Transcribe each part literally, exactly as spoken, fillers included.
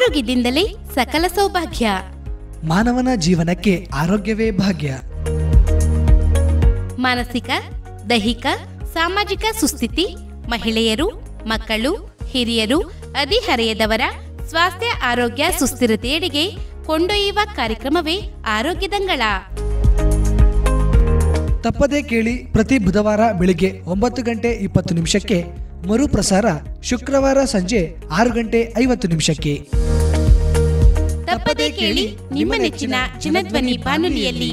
ಆರೋಗ್ಯದಿಂದಲೇ ಸಕಲ ಸೌಭಾಗ್ಯ. ಮಾನವನ ಜೀವನಕ್ಕೆ ಆರೋಗ್ಯವೇ ಭಾಗ್ಯ. ಮಾನಸಿಕ, ದೈಹಿಕ, ಸಾಮಾಜಿಕ ಸುಸ್ಥಿತಿ, ಮಹಿಳೆಯರು, ಮಕ್ಕಳು, ಹಿರಿಯರು, ಹದಿಹರೆಯದವರ ಸ್ವಾಸ್ಥ್ಯ ಆರೋಗ್ಯ ಸುಸ್ಥಿರತೆಯೆಡೆಗೆ ಕೊಂಡೊಯ್ಯುವ ಕಾರ್ಯಕ್ರಮವೇ ಆರೋಗ್ಯದಂಗಳ. ತಪ್ಪದೇ ಕೇಳಿ ಪ್ರತಿ ಬುಧವಾರ ಬೆಳಿಗ್ಗೆ ಒಂಬತ್ತು ಗಂಟೆ ಇಪ್ಪತ್ತು ನಿಮಿಷಕ್ಕೆ, ಮರುಪ್ರಸಾರ ಶುಕ್ರವಾರ ಸಂಜೆ ಆರು ಗಂಟೆ ಐವತ್ತು ನಿಮಿಷಕ್ಕೆ. ತಪ್ಪದೇ ಕೇಳಿ ನಿಮ್ಮ ನೆಚ್ಚಿನ ಜನಧ್ವನಿ ಬಾನುಲಿಯಲ್ಲಿ.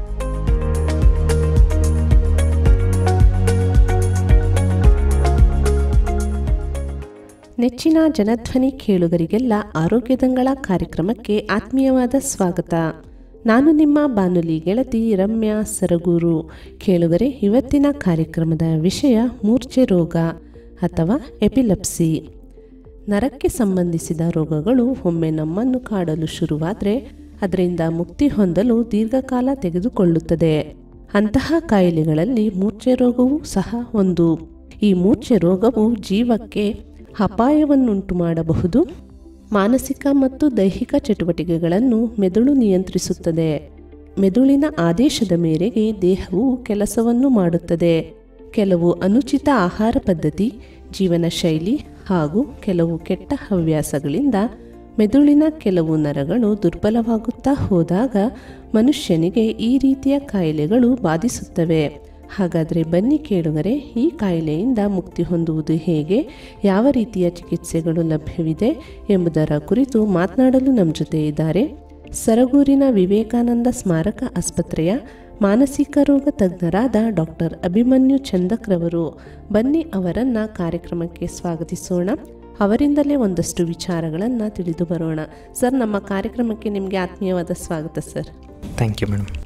ನೆಚ್ಚಿನ ಜನಧ್ವನಿ ಕೇಳುಗರಿಗೆಲ್ಲ ಆರೋಗ್ಯದಂಗಳ ಕಾರ್ಯಕ್ರಮಕ್ಕೆ ಆತ್ಮೀಯವಾದ ಸ್ವಾಗತ. ನಾನು ನಿಮ್ಮ ಬಾನುಲಿ ಗೆಳತಿ ರಮ್ಯಾ ಸರಗೂರು. ಕೇಳುಗರೆ, ಇವತ್ತಿನ ಕಾರ್ಯಕ್ರಮದ ವಿಷಯ ಮೂರ್ಛೆ ರೋಗ ಅಥವಾ ಎಪಿಲೆಪ್ಸಿ. ನರಕ್ಕೆ ಸಂಬಂಧಿಸಿದ ರೋಗಗಳು ಒಮ್ಮೆ ನಮ್ಮನ್ನು ಕಾಡಲು ಶುರುವಾದರೆ ಅದರಿಂದ ಮುಕ್ತಿ ಹೊಂದಲು ದೀರ್ಘಕಾಲ ತೆಗೆದುಕೊಳ್ಳುತ್ತದೆ. ಅಂತಹ ಕಾಯಿಲೆಗಳಲ್ಲಿ ಮೂರ್ಛೆ ರೋಗವೂ ಸಹ ಒಂದು. ಈ ಮೂರ್ಛೆ ರೋಗವು ಜೀವಕ್ಕೆ ಅಪಾಯವನ್ನುಂಟು ಮಾಡಬಹುದು. ಮಾನಸಿಕ ಮತ್ತು ದೈಹಿಕ ಚಟುವಟಿಕೆಗಳನ್ನು ಮೆದುಳು ನಿಯಂತ್ರಿಸುತ್ತದೆ. ಮೆದುಳಿನ ಆದೇಶದ ಮೇರೆಗೆ ದೇಹವು ಕೆಲಸವನ್ನು ಮಾಡುತ್ತದೆ. ಕೆಲವು ಅನುಚಿತ ಆಹಾರ ಪದ್ಧತಿ, ಜೀವನ ಶೈಲಿ ಹಾಗೂ ಕೆಲವು ಕೆಟ್ಟ ಹವ್ಯಾಸಗಳಿಂದ ಮೆದುಳಿನ ಕೆಲವು ನರಗಳು ದುರ್ಬಲವಾಗುತ್ತಾ ಹೋದಾಗ ಮನುಷ್ಯನಿಗೆ ಈ ರೀತಿಯ ಕಾಯಿಲೆಗಳು ಬಾಧಿಸುತ್ತವೆ. ಹಾಗಾದರೆ ಬನ್ನಿ ಕೇಳುಗರೆ, ಈ ಕಾಯಿಲೆಯಿಂದ ಮುಕ್ತಿ ಹೊಂದುವುದು ಹೇಗೆ, ಯಾವ ರೀತಿಯ ಚಿಕಿತ್ಸೆಗಳು ಲಭ್ಯವಿದೆ ಎಂಬುದರ ಕುರಿತು ಮಾತನಾಡಲು ನಮ್ಮ ಜೊತೆ ಇದ್ದಾರೆ ಸರಗೂರಿನ ವಿವೇಕಾನಂದ ಸ್ಮಾರಕ ಆಸ್ಪತ್ರೆಯ ಮಾನಸಿಕ ರೋಗ ತಜ್ಞರಾದ ಡಾಕ್ಟರ್ ಅಭಿಮನ್ಯು ಚಂದಕ್ರವರು. ಬನ್ನಿ ಅವರನ್ನು ಕಾರ್ಯಕ್ರಮಕ್ಕೆ ಸ್ವಾಗತಿಸೋಣ. ಅವರಿಂದಲೇ ಒಂದಷ್ಟು ವಿಚಾರಗಳನ್ನು ತಿಳಿದು ಬರೋಣ. ಸರ್, ನಮ್ಮ ಕಾರ್ಯಕ್ರಮಕ್ಕೆ ನಿಮಗೆ ಆತ್ಮೀಯವಾದ ಸ್ವಾಗತ sir. Thank you madam.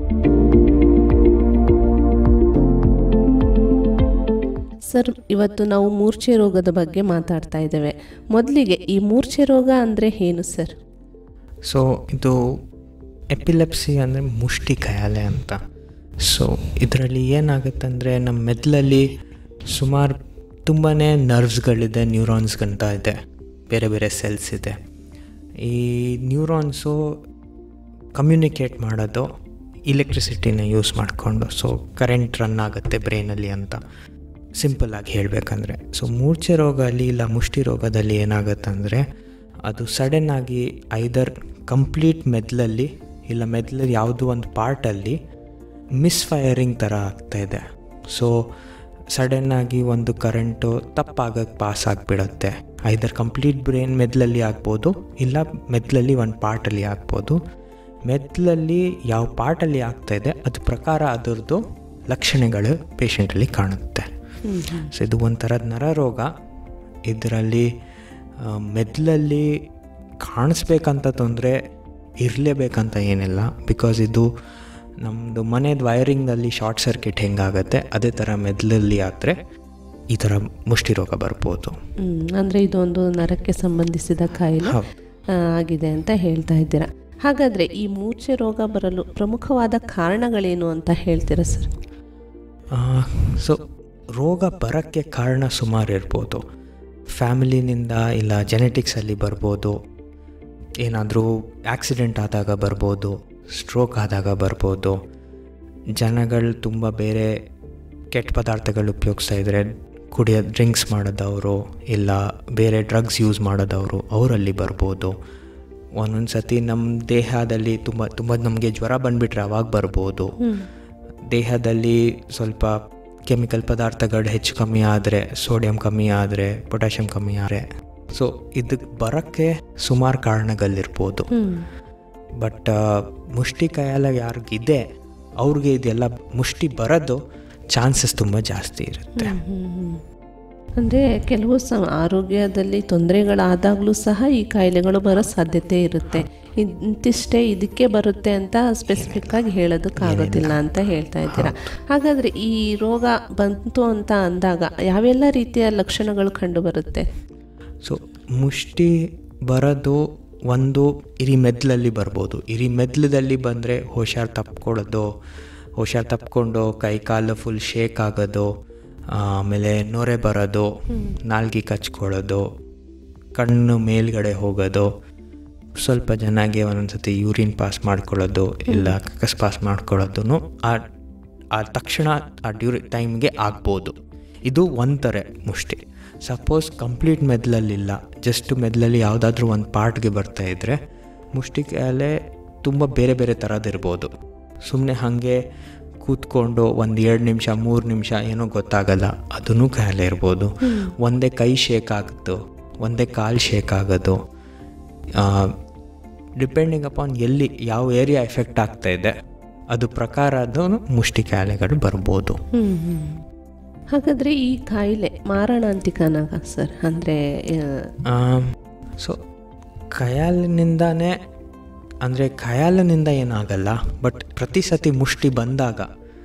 Sir, ಇವತ್ತು ನಾವು ಮೂರ್ಛೆ ರೋಗದ ಬಗ್ಗೆ ಮಾತಾಡ್ತಾ ಇದ್ದೇವೆ. ಮೊದಲಿಗೆ ಈ ಮೂರ್ಛೆ ರೋಗ ಅಂದರೆ ಏನು ಸರ್? ಸೊ ಇದು ಎಪಿಲೆಪ್ಸಿ ಅಂದರೆ ಮುಷ್ಟಿ ಕಾಯಿಲೆ ಅಂತ. ಸೊ ಇದರಲ್ಲಿ ಏನಾಗುತ್ತಂದರೆ ನಮ್ಮ ಮೆದುಳಲ್ಲಿ ಸುಮಾರು ತುಂಬಾ ನರ್ವ್ಸ್ಗಳಿದೆ, ನ್ಯೂರಾನ್ಸ್ಗಂತ ಇದೆ, ಬೇರೆ ಬೇರೆ ಸೆಲ್ಸ್ ಇದೆ. ಈ ನ್ಯೂರಾನ್ಸು ಕಮ್ಯುನಿಕೇಟ್ ಮಾಡೋದು ಇಲೆಕ್ಟ್ರಿಸಿಟಿನ ಯೂಸ್ ಮಾಡಿಕೊಂಡು. ಸೊ ಕರೆಂಟ್ ರನ್ ಆಗುತ್ತೆ ಬ್ರೈನಲ್ಲಿ ಅಂತ ಸಿಂಪಲ್ಲಾಗಿ ಹೇಳಬೇಕಂದ್ರೆ. ಸೊ ಮೂರ್ಛೆ ರೋಗ ಅಲ್ಲಿ ಇಲ್ಲ ಮುಷ್ಟಿ ರೋಗದಲ್ಲಿ ಏನಾಗುತ್ತಂದರೆ ಅದು ಸಡನ್ನಾಗಿ ಐದರ್ ಕಂಪ್ಲೀಟ್ ಮೆದುಳಲ್ಲಿ ಇಲ್ಲ ಮೆದುಳಲ್ಲಿ ಯಾವುದೋ ಒಂದು ಪಾರ್ಟಲ್ಲಿ ಮಿಸ್ಫೈರಿಂಗ್ ಥರ ಆಗ್ತಾಯಿದೆ. ಸೊ ಸಡನ್ನಾಗಿ ಒಂದು ಕರೆಂಟು ತಪ್ಪಾಗಕ್ಕೆ ಪಾಸ್ ಆಗಿಬಿಡುತ್ತೆ. ಐದರ್ ಕಂಪ್ಲೀಟ್ ಬ್ರೈನ್ ಮೆದುಳಲ್ಲಿ ಆಗ್ಬೋದು, ಇಲ್ಲ ಮೆದುಳಲ್ಲಿ ಒಂದು ಪಾರ್ಟಲ್ಲಿ ಆಗ್ಬೋದು. ಮೆದುಳಲ್ಲಿ ಯಾವ ಪಾರ್ಟಲ್ಲಿ ಆಗ್ತಾಯಿದೆ ಅದ್ರ ಪ್ರಕಾರ ಅದರದ್ದು ಲಕ್ಷಣಗಳು ಪೇಷಂಟಲ್ಲಿ ಕಾಣುತ್ತೆ. ಸೊ ಇದು ಒಂಥರದ ನರರೋಗ. ಇದರಲ್ಲಿ ಮೆದುಳಲ್ಲಿ ಕಾಣಿಸ್ಬೇಕಂತ ತೊಂದರೆ ಇರಲೇಬೇಕಂತ ಏನಿಲ್ಲ. ಬಿಕಾಸ್ ಇದು ನಮ್ಮದು ಮನೆಯದು ವೈರಿಂಗಲ್ಲಿ ಶಾರ್ಟ್ ಸರ್ಕ್ಯೂಟ್ ಹೆಂಗಾಗುತ್ತೆ ಅದೇ ಥರ ಮೆದುಳಲ್ಲಿ ಆದರೆ ಈ ಥರ ಮುಷ್ಟಿ ರೋಗ ಬರ್ಬೋದು. ಅಂದರೆ ಇದೊಂದು ನರಕ್ಕೆ ಸಂಬಂಧಿಸಿದ ಕಾಯಿಲೆ ಆಗಿದೆ ಅಂತ ಹೇಳ್ತಾ ಇದ್ದೀರಾ. ಹಾಗಾದರೆ ಈ ಮೂರ್ಛೆ ರೋಗ ಬರಲು ಪ್ರಮುಖವಾದ ಕಾರಣಗಳೇನು ಅಂತ ಹೇಳ್ತೀರಾ ಸರ್? ಸೊ ರೋಗ ಬರೋಕ್ಕೆ ಕಾರಣ ಸುಮಾರು ಇರ್ಬೋದು. ಫ್ಯಾಮಿಲಿನಿಂದ ಇಲ್ಲ ಜೆನೆಟಿಕ್ಸಲ್ಲಿ ಬರ್ಬೋದು, ಏನಾದರೂ ಆಕ್ಸಿಡೆಂಟ್ ಆದಾಗ ಬರ್ಬೋದು, ಸ್ಟ್ರೋಕ್ ಆದಾಗ ಬರ್ಬೋದು, ಜನಗಳು ತುಂಬ ಬೇರೆ ಕೆಟ್ಟ ಪದಾರ್ಥಗಳು ಉಪಯೋಗಿಸ್ತಾ ಇದ್ದರೆ ಕುಡಿಯೋ ಡ್ರಿಂಕ್ಸ್ ಮಾಡೋದವರು ಇಲ್ಲ ಬೇರೆ ಡ್ರಗ್ಸ್ ಯೂಸ್ ಮಾಡೋದವರು ಅವರಲ್ಲಿ ಬರ್ಬೋದು. ಒಂದೊಂದು ಸತಿ ನಮ್ಮ ದೇಹದಲ್ಲಿ ತುಂಬ ತುಂಬ ನಮಗೆ ಜ್ವರ ಬಂದುಬಿಟ್ರೆ ಅವಾಗ ಬರ್ಬೋದು. ದೇಹದಲ್ಲಿ ಸ್ವಲ್ಪ ಕೆಮಿಕಲ್ ಪದಾರ್ಥಗಳು ಹೆಚ್ಚು ಕಮ್ಮಿ ಆದರೆ, ಸೋಡಿಯಂ ಕಮ್ಮಿ ಆದರೆ, ಪೊಟ್ಯಾಷಿಯಮ್ ಕಮ್ಮಿ ಆದರೆ, ಸೊ ಇದಕ್ಕೆ ಬರೋಕ್ಕೆ ಸುಮಾರು ಕಾರಣಗಳಿರ್ಬೋದು. ಬಟ್ ಮುಷ್ಟಿ ಕಾಯಿಲೆ ಯಾರಿಗಿದೆ ಅವ್ರಿಗೆ ಇದೆಲ್ಲ ಮುಷ್ಟಿ ಬರೋದು ಚಾನ್ಸಸ್ ತುಂಬ ಜಾಸ್ತಿ ಇರುತ್ತೆ. ಅಂದರೆ ಕೆಲವು ಸ ಆರೋಗ್ಯದಲ್ಲಿ ತೊಂದರೆಗಳಾದಾಗಲೂ ಸಹ ಈ ಕಾಯಿಲೆಗಳು ಬರೋ ಸಾಧ್ಯತೆ ಇರುತ್ತೆ. ಇಂತಿಷ್ಟೇ ಇದಕ್ಕೆ ಬರುತ್ತೆ ಅಂತ ಸ್ಪೆಸಿಫಿಕ್ಕಾಗಿ ಹೇಳೋದಕ್ಕಾಗೋದಿಲ್ಲ ಅಂತ ಹೇಳ್ತಾ ಇದ್ದೀರಾ. ಹಾಗಾದರೆ ಈ ರೋಗ ಬಂತು ಅಂತ ಅಂದಾಗ ಯಾವೆಲ್ಲ ರೀತಿಯ ಲಕ್ಷಣಗಳು ಕಂಡು ಬರುತ್ತೆ? ಸೊ ಮುಷ್ಟಿ ಬರೋದು ಒಂದು ಇರಿ ಮೆದುಳಲ್ಲಿ ಬರ್ಬೋದು. ಇರಿ ಮೆದುಳದಲ್ಲಿ ಬಂದರೆ ಹುಷಾರು ತಪ್ಕೊಳ್ಳೋದು, ಹುಷಾರು ತಪ್ಕೊಂಡು ಕೈ ಕಾಲು ಫುಲ್ ಶೇಕ್ ಆಗೋದು, ಆಮೇಲೆ ನೊರೆ ಬರೋದು, ನಾಲ್ಗೆ ಕಚ್ಕೊಳ್ಳೋದು, ಕಣ್ಣು ಮೇಲ್ಗಡೆ ಹೋಗೋದು, ಸ್ವಲ್ಪ ಜನಗೆ ಒಂದೊಂದ್ಸತಿ ಯೂರಿನ್ ಪಾಸ್ ಮಾಡ್ಕೊಳ್ಳೋದು ಇಲ್ಲ ಕಕ್ಕಸ್ ಪಾಸ್ ಮಾಡ್ಕೊಳ್ಳೋದು ಆ ಆ ತಕ್ಷಣ ಆ ಡ್ಯೂರಿ ಟೈಮ್ಗೆ ಆಗ್ಬೋದು. ಇದು ಒಂಥರ ಮುಷ್ಟಿ. ಸಪೋಸ್ ಕಂಪ್ಲೀಟ್ ಮೆದ್ಲಲ್ಲಿಲ್ಲ, ಜಸ್ಟ್ ಮೆದ್ಲಲ್ಲಿ ಯಾವುದಾದ್ರೂ ಒಂದು ಪಾರ್ಟ್ಗೆ ಬರ್ತಾಯಿದ್ರೆ ಮುಷ್ಟಿ ಕಾಯಿಲೆ ತುಂಬ ಬೇರೆ ಬೇರೆ ಥರದಿರ್ಬೋದು. ಸುಮ್ಮನೆ ಹಾಗೆ ಕೂತ್ಕೊಂಡು ಒಂದು ಎರಡು ನಿಮಿಷ ಮೂರು ನಿಮಿಷ ಏನೋ ಗೊತ್ತಾಗಲ್ಲ, ಅದೂ ಕಾಯಿಲೆ ಇರ್ಬೋದು. ಒಂದೇ ಕೈ ಶೇಕ್ ಆಗೋದು, ಒಂದೇ ಕಾಲು ಶೇಕ್ ಆಗೋದು, ಡಿಪೆಂಡಿಂಗ್ ಅಪಾನ್ ಎಲ್ಲಿ ಯಾವ ಏರಿಯಾ ಎಫೆಕ್ಟ್ ಆಗ್ತಾಯಿದೆ ಅದು ಪ್ರಕಾರ ಅದು ಮುಷ್ಟಿ ಕಾಯಿಲೆಗಳು ಬರ್ಬೋದು. ಹಾಗಾದರೆ ಈ ಕಾಯಿಲೆ ಮಾರಣಾಂತಿಕನಾಗ ಸರ್? ಅಂದರೆ ಸೊ ಖಯಾಲಿನಿಂದಾನೇ, ಅಂದರೆ ಖಯಾಲಿನಿಂದ ಏನಾಗಲ್ಲ, ಬಟ್ ಪ್ರತಿ ಸತಿ ಮುಷ್ಟಿ ಬಂದಾಗ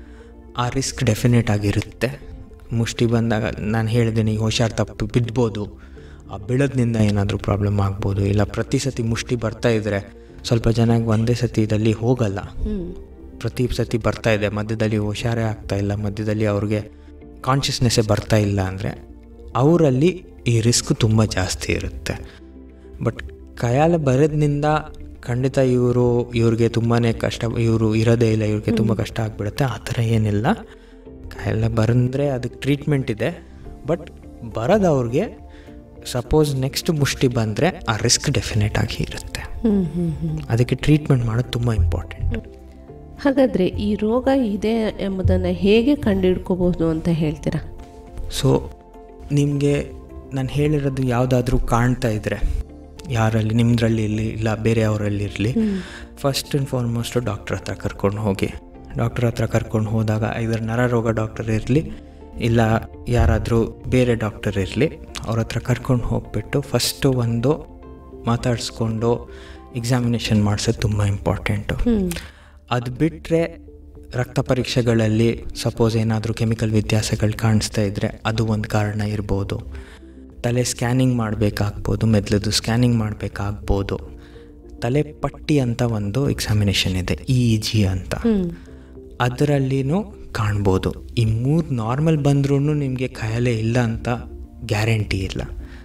ಆ ರಿಸ್ಕ್ ಡೆಫಿನೆಟ್ ಆಗಿರುತ್ತೆ. ಮುಷ್ಟಿ ಬಂದಾಗ ನಾನು ಹೇಳಿದ್ದೀನಿ, ಹುಷಾರು ತಪ್ಪು ಬಿಡ್ಬೋದು, ಆ ಬೀಳೋದ್ರಿಂದ ಏನಾದರೂ ಪ್ರಾಬ್ಲಮ್ ಆಗ್ಬೋದು. ಇಲ್ಲ ಪ್ರತಿ ಸತಿ ಮುಷ್ಟಿ ಬರ್ತಾಯಿದ್ರೆ ಸ್ವಲ್ಪ ಜನಕ್ಕೆ ಒಂದೇ ಸತಿ ಇದಲ್ಲಿ ಹೋಗಲ್ಲ, ಪ್ರತಿ ಸತಿ ಬರ್ತಾಯಿದೆ, ಮಧ್ಯದಲ್ಲಿ ಹುಷಾರೇ ಆಗ್ತಾಯಿಲ್ಲ, ಮಧ್ಯದಲ್ಲಿ ಅವ್ರಿಗೆ ಕಾನ್ಷಿಯಸ್ನೆಸ್ಸೇ ಬರ್ತಾ ಇಲ್ಲ ಅಂದರೆ ಅವರಲ್ಲಿ ಈ ರಿಸ್ಕ್ ತುಂಬ ಜಾಸ್ತಿ ಇರುತ್ತೆ. ಬಟ್ ಖಯಾಲ ಬರೋದ್ರಿಂದ ಖಂಡಿತ ಇವರು ಇವ್ರಿಗೆ ತುಂಬಾ ಕಷ್ಟ, ಇವರು ಇರೋದೇ ಇಲ್ಲ, ಇವ್ರಿಗೆ ತುಂಬ ಕಷ್ಟ ಆಗಿಬಿಡುತ್ತೆ. ಆ ಥರ ಏನಿಲ್ಲ. ಖಯಾಲ ಬಂದರೆ ಅದಕ್ಕೆ ಟ್ರೀಟ್ಮೆಂಟ್ ಇದೆ. ಬಟ್ ಬರೋದವ್ರಿಗೆ ಸಪೋಸ್ ನೆಕ್ಸ್ಟ್ ಮುಷ್ಟಿ ಬಂದರೆ ಆ ರಿಸ್ಕ್ ಡೆಫಿನೆಟ್ ಆಗಿ ಇರುತ್ತೆ. ಅದಕ್ಕೆ ಟ್ರೀಟ್ಮೆಂಟ್ ಮಾಡೋದು ತುಂಬ ಇಂಪಾರ್ಟೆಂಟ್. ಹಾಗಾದರೆ ಈ ರೋಗ ಇದೆ ಎಂಬುದನ್ನು ಹೇಗೆ ಕಂಡುಹಿಡ್ಕೋಬಹುದು ಅಂತ ಹೇಳ್ತೀರಾ? ಸೊ ನಿಮಗೆ ನಾನು ಹೇಳಿರೋದು ಯಾವುದಾದ್ರೂ ಕಾಣ್ತಾ ಇದ್ದರೆ, ಯಾರಲ್ಲಿ ನಿಮ್ಮದ್ರಲ್ಲಿ ಇರಲಿ ಇಲ್ಲ ಬೇರೆಯವರಲ್ಲಿ ಇರಲಿ, ಫಸ್ಟ್ ಆ್ಯಂಡ್ ಫಾರ್ಮೋಸ್ಟು ಡಾಕ್ಟ್ರ್ ಹತ್ರ ಕರ್ಕೊಂಡು ಹೋಗಿ. ಡಾಕ್ಟ್ರ್ ಹತ್ರ ಕರ್ಕೊಂಡು ಹೋದಾಗ ಇದರ ನರರೋಗ ಡಾಕ್ಟರ್ ಇರಲಿ ಇಲ್ಲ ಯಾರಾದರೂ ಬೇರೆ ಡಾಕ್ಟರ್ ಇರಲಿ, ಅವ್ರ ಹತ್ರ ಕರ್ಕೊಂಡು ಹೋಗ್ಬಿಟ್ಟು ಫಸ್ಟು ಒಂದು ಮಾತಾಡಿಸ್ಕೊಂಡು ಎಕ್ಸಾಮಿನೇಷನ್ ಮಾಡಿಸೋದು ತುಂಬ ಇಂಪಾರ್ಟೆಂಟು. ಅದು ಬಿಟ್ಟರೆ ರಕ್ತ ಪರೀಕ್ಷೆಗಳಲ್ಲಿ ಸಪೋಸ್ ಏನಾದರೂ ಕೆಮಿಕಲ್ ವ್ಯತ್ಯಾಸಗಳು ಕಾಣಿಸ್ತಾ ಇದ್ದರೆ ಅದು ಒಂದು ಕಾರಣ ಇರ್ಬೋದು. ತಲೆ ಸ್ಕ್ಯಾನಿಂಗ್ ಮಾಡಬೇಕಾಗ್ಬೋದು, ಮೆದ್ಲದು ಸ್ಕ್ಯಾನಿಂಗ್ ಮಾಡಬೇಕಾಗ್ಬೋದು. ತಲೆ ಪಟ್ಟಿ ಅಂತ ಒಂದು ಎಕ್ಸಾಮಿನೇಷನ್ ಇದೆ, ಇ ಇ ಜಿ ಅಂತ, ಅದರಲ್ಲಿನೂ ಕಾಣ್ಬೋದು. ಈ ಮೂರು ನಾರ್ಮಲ್ ಬಂದ್ರೂ ನಿಮಗೆ ಕಾಯಿಲೆ ಇಲ್ಲ ಅಂತ ಗ್ಯಾರಂಟಿ ಇಲ್ಲ.